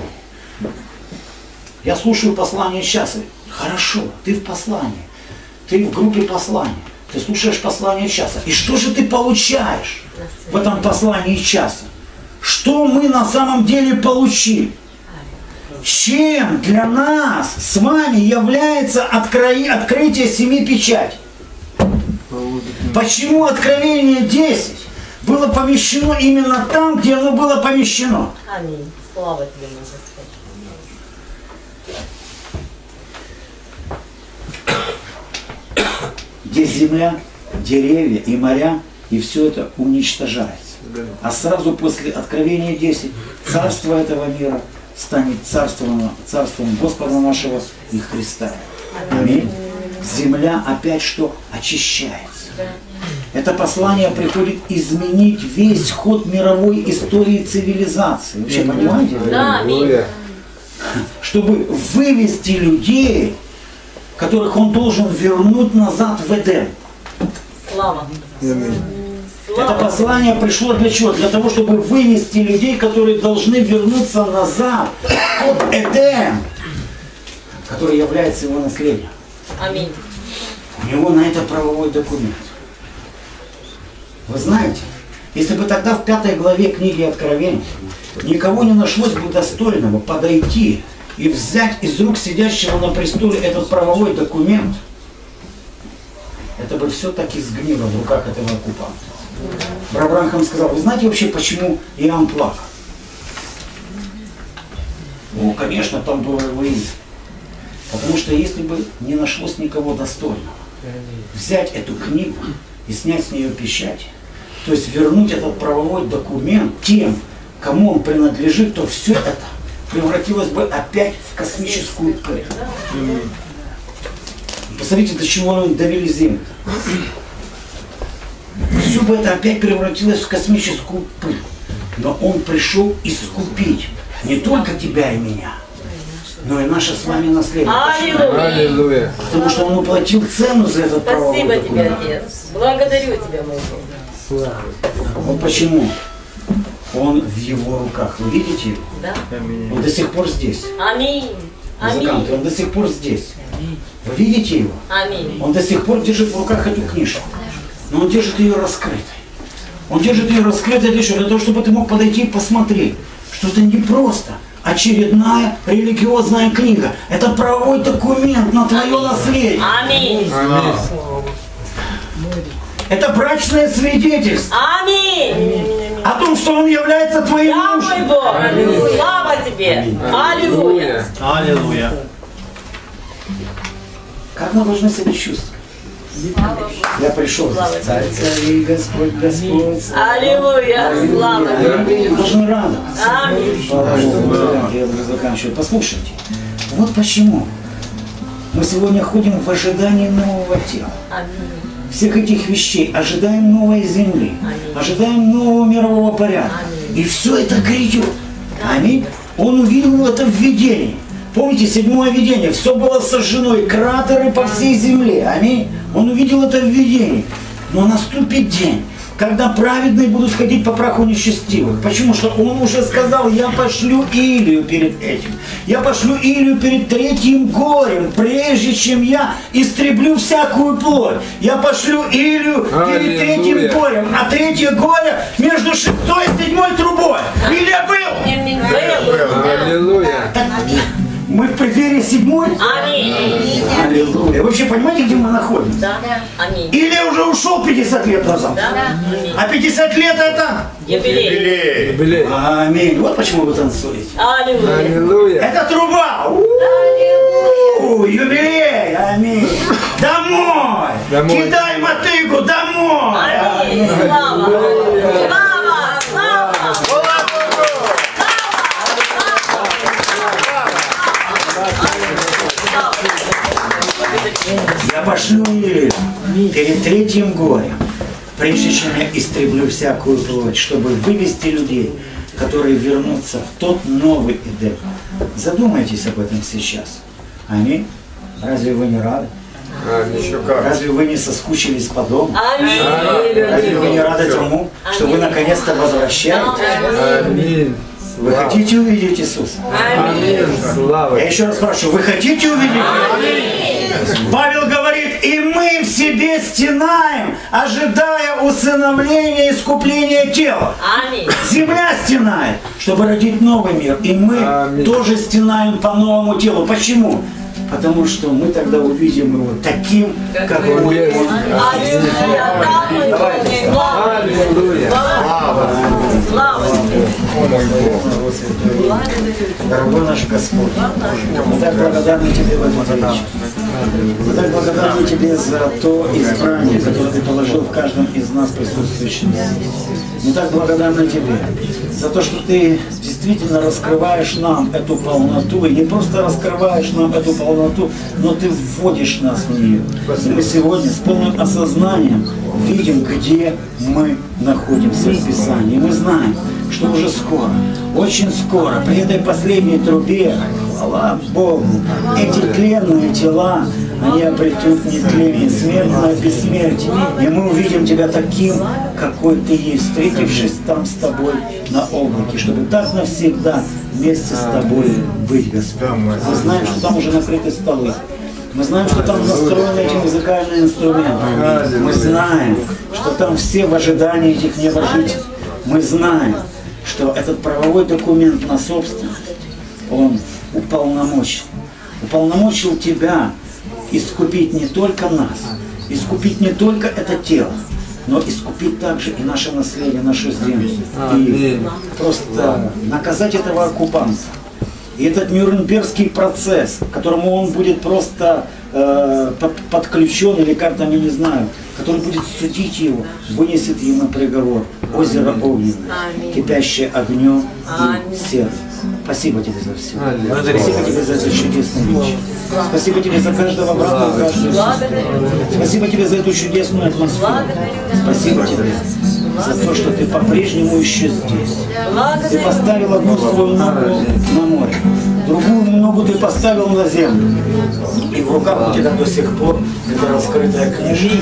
Я слушаю послание сейчас. Хорошо, ты в послании, ты в группе послания, ты слушаешь послание часа. И что же ты получаешь в этом послании часа? Что мы на самом деле получили? Чем для нас с вами является открытие 7 печатей? Почему Откровение 10 было помещено именно там, где оно было помещено? Аминь. Слава тебе, мой Господь. Где земля, деревья и моря, и все это уничтожается. А сразу после Откровения 10 царство этого мира станет царством Господа нашего и Христа. Аминь. Земля опять что? Очищается. Это послание приходит изменить весь ход мировой истории цивилизации. Вообще, понимаете? Да, аминь. Аллилуйя. Чтобы вывести людей, которых Он должен вернуть назад в Эдем. Слава. Аминь. Это Слава. послание пришло для чего? Для того, чтобы вывести людей, которые должны вернуться назад от Эдем, который является его наследием. Аминь. У него на это правовой документ. Вы знаете, если бы тогда в 5 главе книги Откровения никого не нашлось бы достойного подойти и взять из рук сидящего на престоле этот правовой документ, это бы все так и сгнило в руках этого оккупанта. Брат Бранхам сказал, вы знаете вообще, почему Иоанн плакал? Ну, конечно, там было эгоизм. Потому что если бы не нашлось никого достойного взять эту книгу и снять с нее печать, то есть вернуть этот правовой документ тем, кому он принадлежит, то все это превратилось бы опять в космическую пыль. Посмотрите, до чего он довели Землю. Все бы это опять превратилось в космическую пыль. Но Он пришел искупить не только тебя и меня, но и наше с вами наследие. Аллилуйя. Аллилуйя. Потому что Он уплатил цену за этот правовой Спасибо тебе, документ. Отец. Благодарю тебя, мой Бог. Слава. Вот почему Он в Его руках. Вы видите его? Да? Он до сих пор здесь. Аминь. Музыканты, Аминь. он до сих пор здесь. Вы видите его? Аминь. Он до сих пор держит в руках эту книжку. Но он держит ее раскрытой. Он держит ее раскрытой для чего? Для того, чтобы ты мог подойти и посмотреть, что это не просто очередная религиозная книга. Это правовой документ на твое наследие. Аминь. Аминь. Это брачное свидетельство Аминь. о том, что он является твоим Да, мой мужем. Бог. Слава тебе. Аллилуйя. Аллилуйя. Как мы должны себя чувствовать? Я пришел Слава здесь. Царь царей, Господь, Господь. Аллилуйя. Слава тебе. Мы должны радоваться. Аминь. Слава Богу, я уже заканчиваю. Послушайте, вот почему мы сегодня ходим в ожидании нового тела. Аминь. Всех этих вещей, ожидаем новой земли, ожидаем нового мирового порядка. И все это грядет. Аминь. Он увидел это в видении. Помните, 7-е видение, все было сожжено, и кратеры по всей земле. Аминь. Он увидел это в видении. Но наступит день, когда праведные будут ходить по праху нечестивых. Почему? Что он уже сказал, я пошлю Илию перед этим. Я пошлю Илию перед третьим горем, прежде чем я истреблю всякую плоть. Я пошлю Илию перед третьим горем. А третье горе между 6-й и 7-й трубой. Илия был! Аллилуйя. Мы в преддверии 7-й? Аминь. Аллилуйя. Вы вообще понимаете, где мы находимся? Да. Аминь. Илия уже ушел 50 лет назад. Да. Аминь. А 50 лет это? Юбилей. Юбилей. Аминь. Вот почему вы танцуете. Аллилуйя. Аллилуйя. Это труба. Юбилей. Аминь. Домой. Домой. Кидай мотыгу домой. Аминь. Слава. Слава. Слава. Я пошлю Илию перед третьим горем, прежде чем я истреблю всякую плоть, чтобы вывести людей, которые вернутся в тот новый Эдем. Задумайтесь об этом сейчас. Аминь. Разве вы не рады? Еще как. Разве вы не соскучились по дому? Аминь. Разве вы не рады тому, что вы наконец-то возвращаетесь? Аминь. Вы хотите увидеть Иисуса? Аминь. Слава. Я еще раз спрашиваю, вы хотите увидеть Его? Павел говорит, и мы в себе стенаем, ожидая усыновления и искупления тела. Аминь. Земля стенает, чтобы родить новый мир. И мы Аминь. тоже стенаем по новому телу. Почему? Потому что мы тогда увидим его таким, какой есть. он. Аллилуйя. Да, мы помним. Слава. Аллилуйя. Слава. Дорогой наш Господь, мы так благодарны Тебе в этом вечер. Мы так благодарны Тебе за то избрание, которое Ты положил в каждом из нас присутствующих здесь. Мы так благодарны Тебе за то, что Ты действительно раскрываешь нам эту полноту. И не просто раскрываешь нам эту полноту, но Ты вводишь нас в нее. И мы сегодня с полным осознанием видим, где мы находимся в Писании. И мы знаем, что уже скоро, очень скоро, при этой последней трубе, хвала Богу, эти тленные тела, они обретут нетление, смертное бессмертие. И мы увидим Тебя таким, какой Ты есть, встретившись там с Тобой на облаке, чтобы так навсегда вместе с Тобой быть, Господь. Мы знаем, что там уже накрыты столы. Мы знаем, что там настроены эти музыкальные инструменты. Мы знаем, что там все в ожидании этих небожителей. Мы знаем, что этот правовой документ на собственность, он уполномочил Тебя искупить не только нас, искупить не только это тело, но искупить также и наше наследие, нашу землю. И просто наказать этого оккупанта. И этот Нюрнбергский процесс, к которому он будет просто подключен, или как там, я не знаю, который будет судить его, вынесет ему приговор. Озеро огненное, кипящее огнем и сердце. Спасибо Тебе за все. Спасибо Тебе за этот чудесный вечер. Спасибо Тебе за каждого брата и каждую сестру. Спасибо Тебе за эту чудесную атмосферу. Спасибо Тебе за то, что Ты по-прежнему еще здесь. Ты поставил одну свою ногу на море, другую ногу Ты поставил на землю. И в руках у Тебя до сих пор эта раскрытая книжка.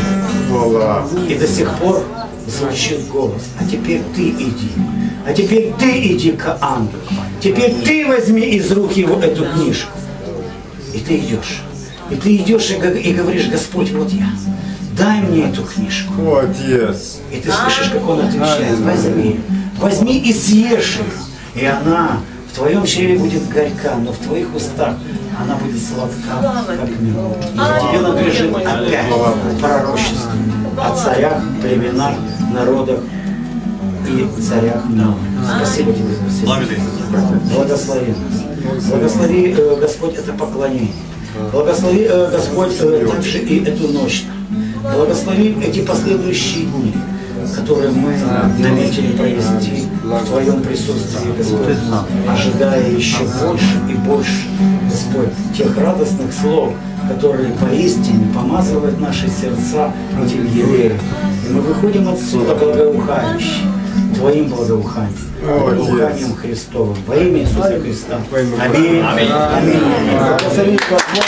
И до сих пор звучит голос. А теперь Ты иди. А теперь Ты иди к ангелу. Теперь Ты возьми из рук его эту книжку. И Ты идешь. И Ты идешь и говоришь: Господь, вот я. Дай мне эту книжку. Молодец. И ты слышишь, как он отвечает: возьми. Возьми и съешь ее. И она в твоем чреве будет горька, но в твоих устах она будет сладка, как мед. И тебе надлежит опять пророчество о царях, племенах, народах и царях новых. Спасибо тебе за все. Благослови нас. Благослови, Господь, это поклонение. Благослови, Господь, также и эту ночь. Благослови эти последующие дни, которые мы наметили провести в Твоем присутствии, Господь, ожидая еще больше и больше, Господь, тех радостных слов, которые поистине помазывают наши сердца этим евреям. И мы выходим отсюда благоухающие, Твоим благоуханием, благоуханием Христовым, во имя Иисуса Христа. Аминь. Аминь. Благослови Господь.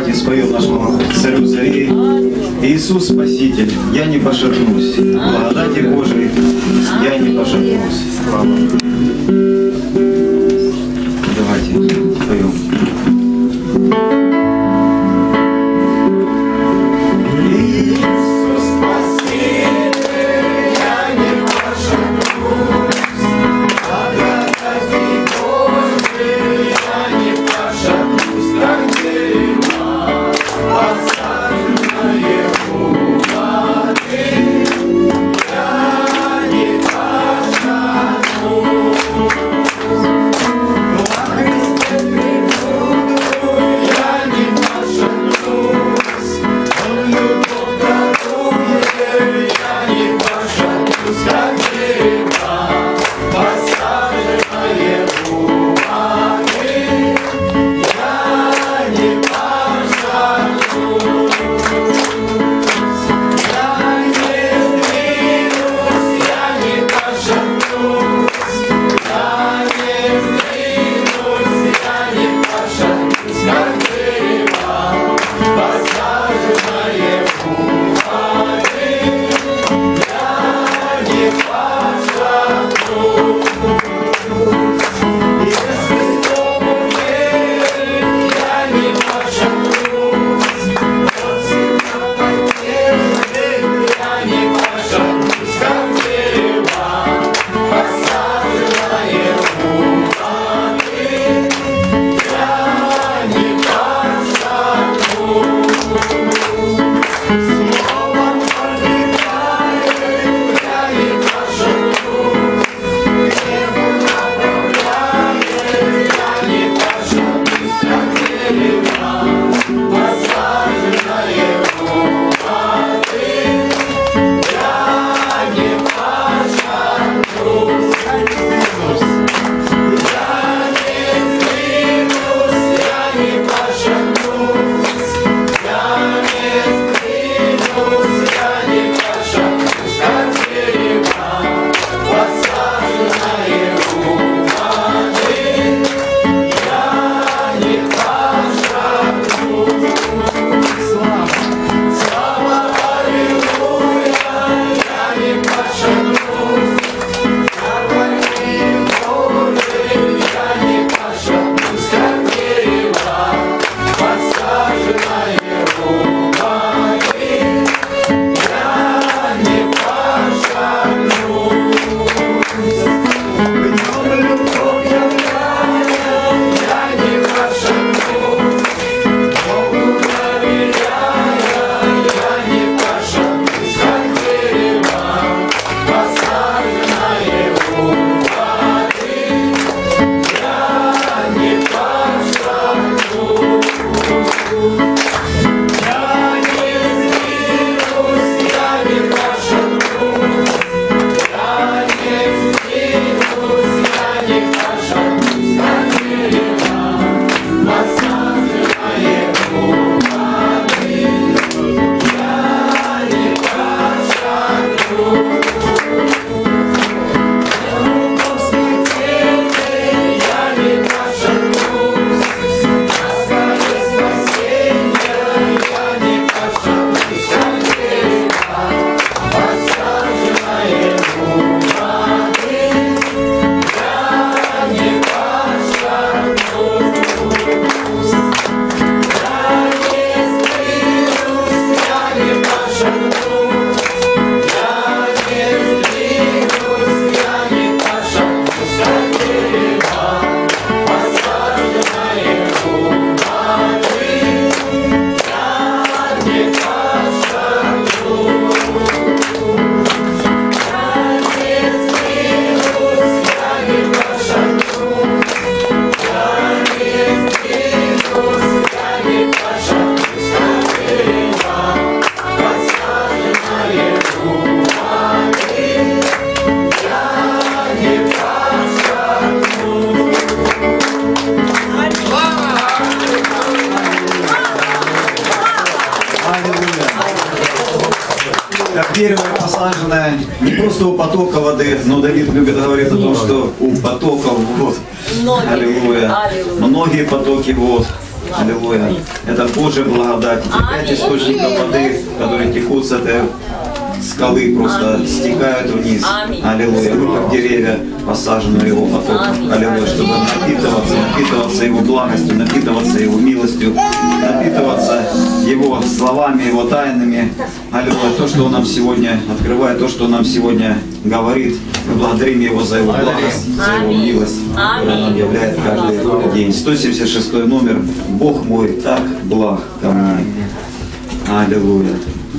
Давайте споем нашему царю царей. Иисус Спаситель, я не пошатнусь. Благодати Божией я не пошатнусь. Слава Богу. Давайте споем. как дерево посаженное не просто у потока воды, но Давид любит говорить о том, что у потоков вод. Аллилуйя. Многие потоки вод. Аллилуйя. Это Божья благодать. И 5 источников воды, которые текут с этой скалы, просто стекают вниз. Аллилуйя. Мы как деревья посажены Его потоком. Аллилуйя. Чтобы напитываться Его благостью, напитываться Его милостью, напитываться Его словами, Его тайнами. Аллилуйя. То, что Он нам сегодня открывает, то, что Он нам сегодня говорит. Мы благодарим Его за Его благость, за Его милость, которую Он нам являет каждый день. 176 номер. Бог мой так благ ко мне. Аллилуйя.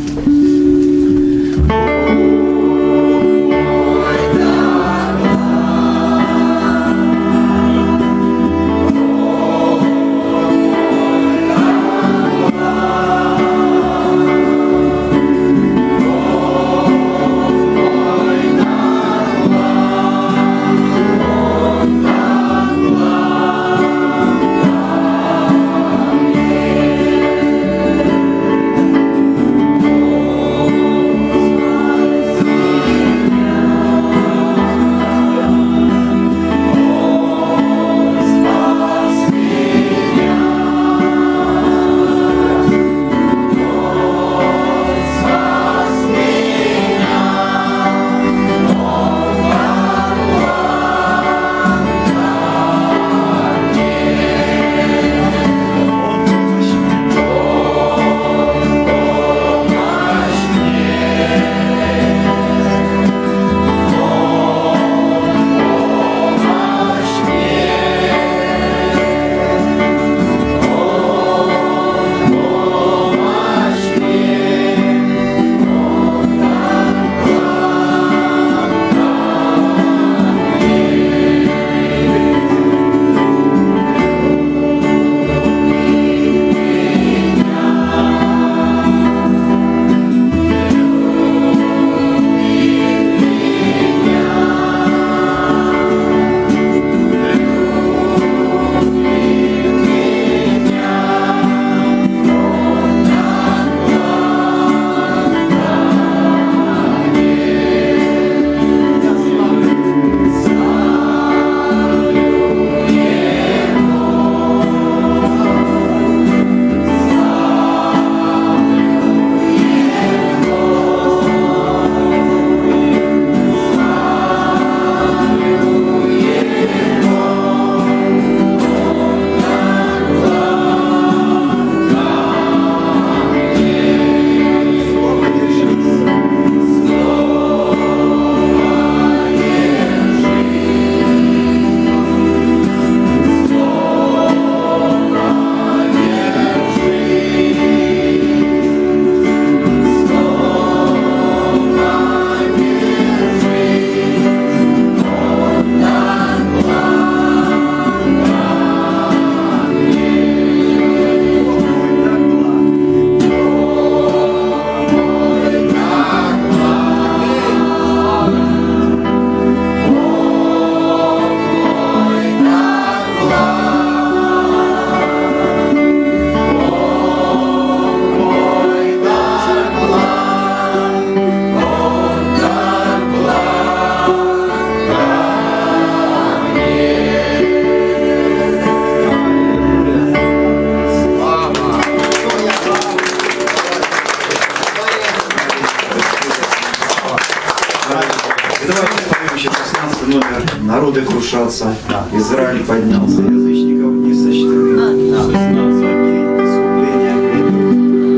Народы крушатся, Израиль поднялся, язычников не сочтены. 16 день искупления грядет.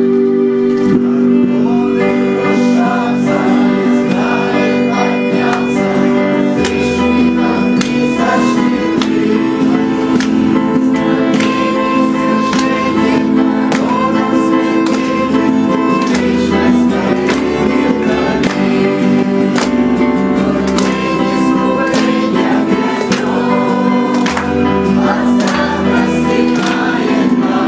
Народы крушатся, Израиль поднялся, язычников не сочтены. Знамение народов святых, вечность твоих дали. Отца прости,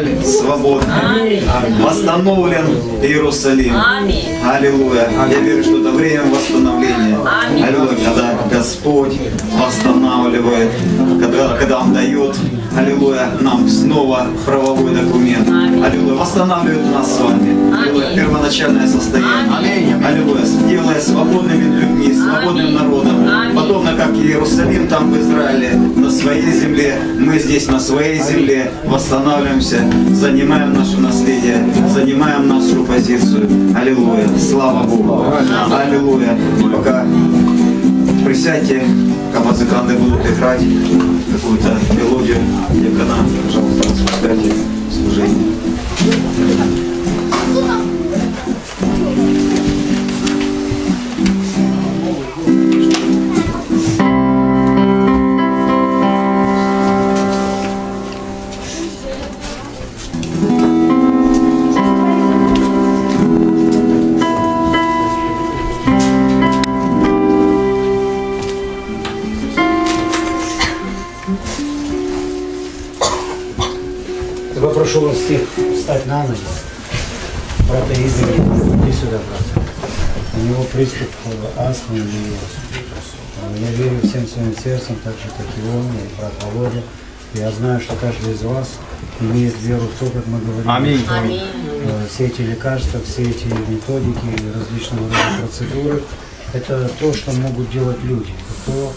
Израиль свободный. Восстановлен Иерусалим. Аллилуйя. Я верю, что это время восстановления. Аллилуйя. Когда Господь восстанавливает, когда Он дает, аллилуйя, нам снова правовой документ. Аллилуйя. Восстанавливает нас с вами. Аллилуйя. Первоначальное состояние. Аллилуйя. Делая свободными людьми, свободным народом. Подобно как Иерусалим там в Израиле, на своей земле, мы здесь на своей земле восстанавливаемся, занимаем наше наследие, занимаем нашу позицию. Аллилуйя. Слава Богу. Аллилуйя. Пока присядьте, пока музыканты будут играть какую-то мелодию, диакона, пожалуйста, распускайте служение. Я попрошу вас всех встать на ноги. Брата Игоря, иди сюда, брат. У него приступ астмы, и я верю всем своим сердцем, так же, как и он, и брат Володя. Я знаю, что каждый из вас имеет веру в то, как мы говорим. Аминь. Все эти лекарства, все эти методики, различного рода процедуры, это то, что могут делать люди, то,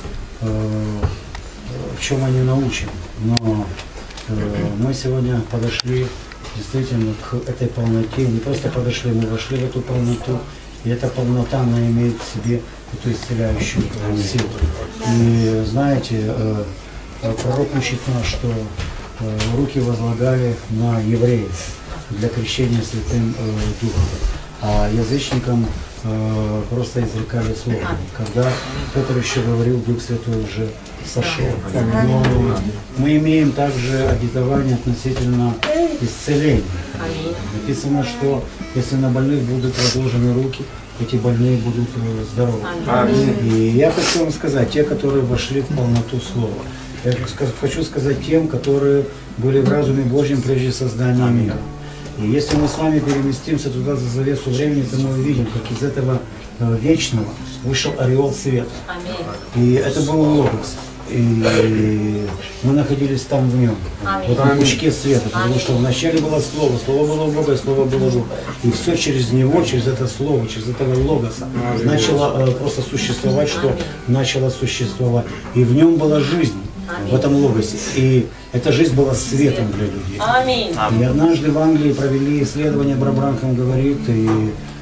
в чем они научены. Но мы сегодня подошли действительно к этой полноте, не просто подошли, мы вошли в эту полноту, и эта полнота, она имеет в себе эту исцеляющую силу. И знаете, пророк учит нас, что руки возлагали на евреев для крещения Святым Духом, а язычникам просто изрекали слово. Когда Петр еще говорил, Дух Святой уже сошел. Но мы имеем также обетование относительно исцеления. Написано, что если на больных будут возложены руки, эти больные будут здоровы. И я хочу вам сказать, те, которые вошли в полноту Слова, я хочу сказать тем, которые были в разуме Божьем прежде создания мира. И если мы с вами переместимся туда за завесу времени, то мы увидим, как из этого вечного вышел ореол света. И это был Логос. И мы находились там в нем, в этом пучке света, потому что вначале было Слово, Слово было у Бога, Слово было Бог. И все через него, через это Слово, через этого Логоса начало просто существовать, что начало существовать. И в нем была жизнь, в этом Логосе. И эта жизнь была светом для людей. И однажды в Англии провели исследование, Брабранхам говорит, и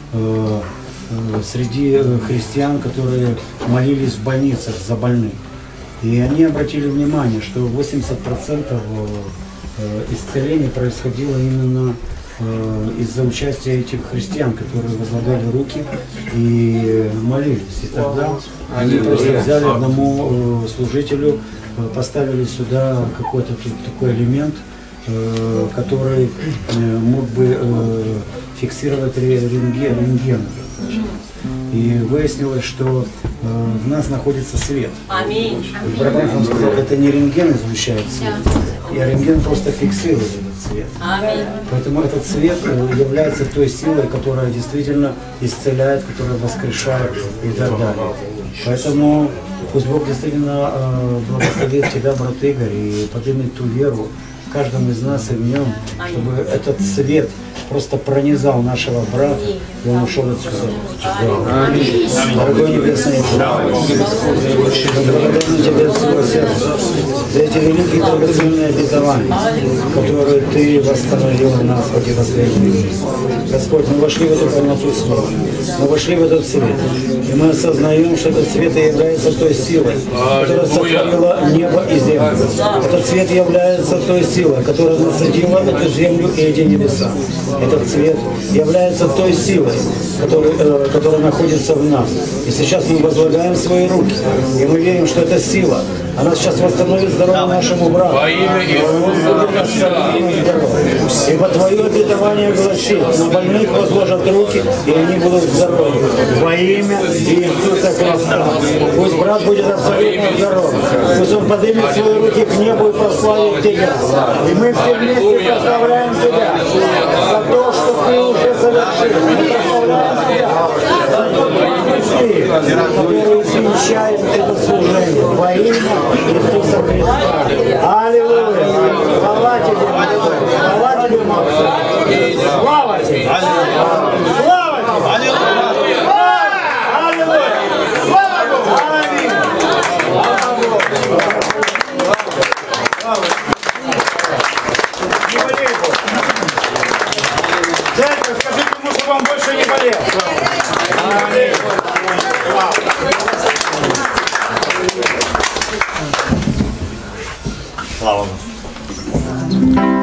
среди христиан, которые молились в больницах за больных. И они обратили внимание, что 80% исцеления происходило именно из-за участия этих христиан, которые возлагали руки и молились. И тогда они просто взяли одному служителю, поставили сюда какой-то такой элемент, который мог бы фиксировать рентген. И выяснилось, что в нас находится свет. Аминь. Брабранхам сказал, это не рентген излучает свет, и рентген просто фиксирует этот свет. Аминь. Поэтому этот свет является той силой, которая действительно исцеляет, которая воскрешает и так далее. Поэтому пусть Бог действительно благословит тебя, брат Игорь, и поднимет ту веру в каждом из нас и в нем, чтобы этот свет просто пронизал нашего брата, и он ушел отсюда. Дорогой Небесный Отец, благодарю Тебя от всего сердца за эти великие драгоценные обетования, которые Ты восстановил в нас в эти последние дни. Господь, мы вошли в эту полноту Слова, мы вошли в этот свет, и мы осознаем, что этот свет является той силой, которая сотворила небо и землю. Этот свет является той силой, которая насадила эту землю и эти небеса. Этот цвет является той силой, которая находится в нас. И сейчас мы возлагаем свои руки, и мы верим, что эта сила Она сейчас восстановит здоровье нашему брату. Во имя Иисуса Христа. Ибо Твое обетование гласит, на больных возложат руки, и они будут здоровы. Во имя Иисуса Христа. Пусть брат будет абсолютно здоров. Пусть он поднимет свои руки к небу и прославит Тебя. И мы все вместе прославляем Тебя за то, что Ты уже совершил. Мы прославляем Тебя за то, что Ты, который смещает это служение. Во имя Иисуса Христа. Аллилуйя. Слава Тебе, слава Тебе, Максим. Слава Тебе. Слава Тебе. Аллилуйя. Слава Богу. Аминь. Не болей больше. Церковь, скажите ему, чтобы он больше не болел. Аминь. Слава Богу.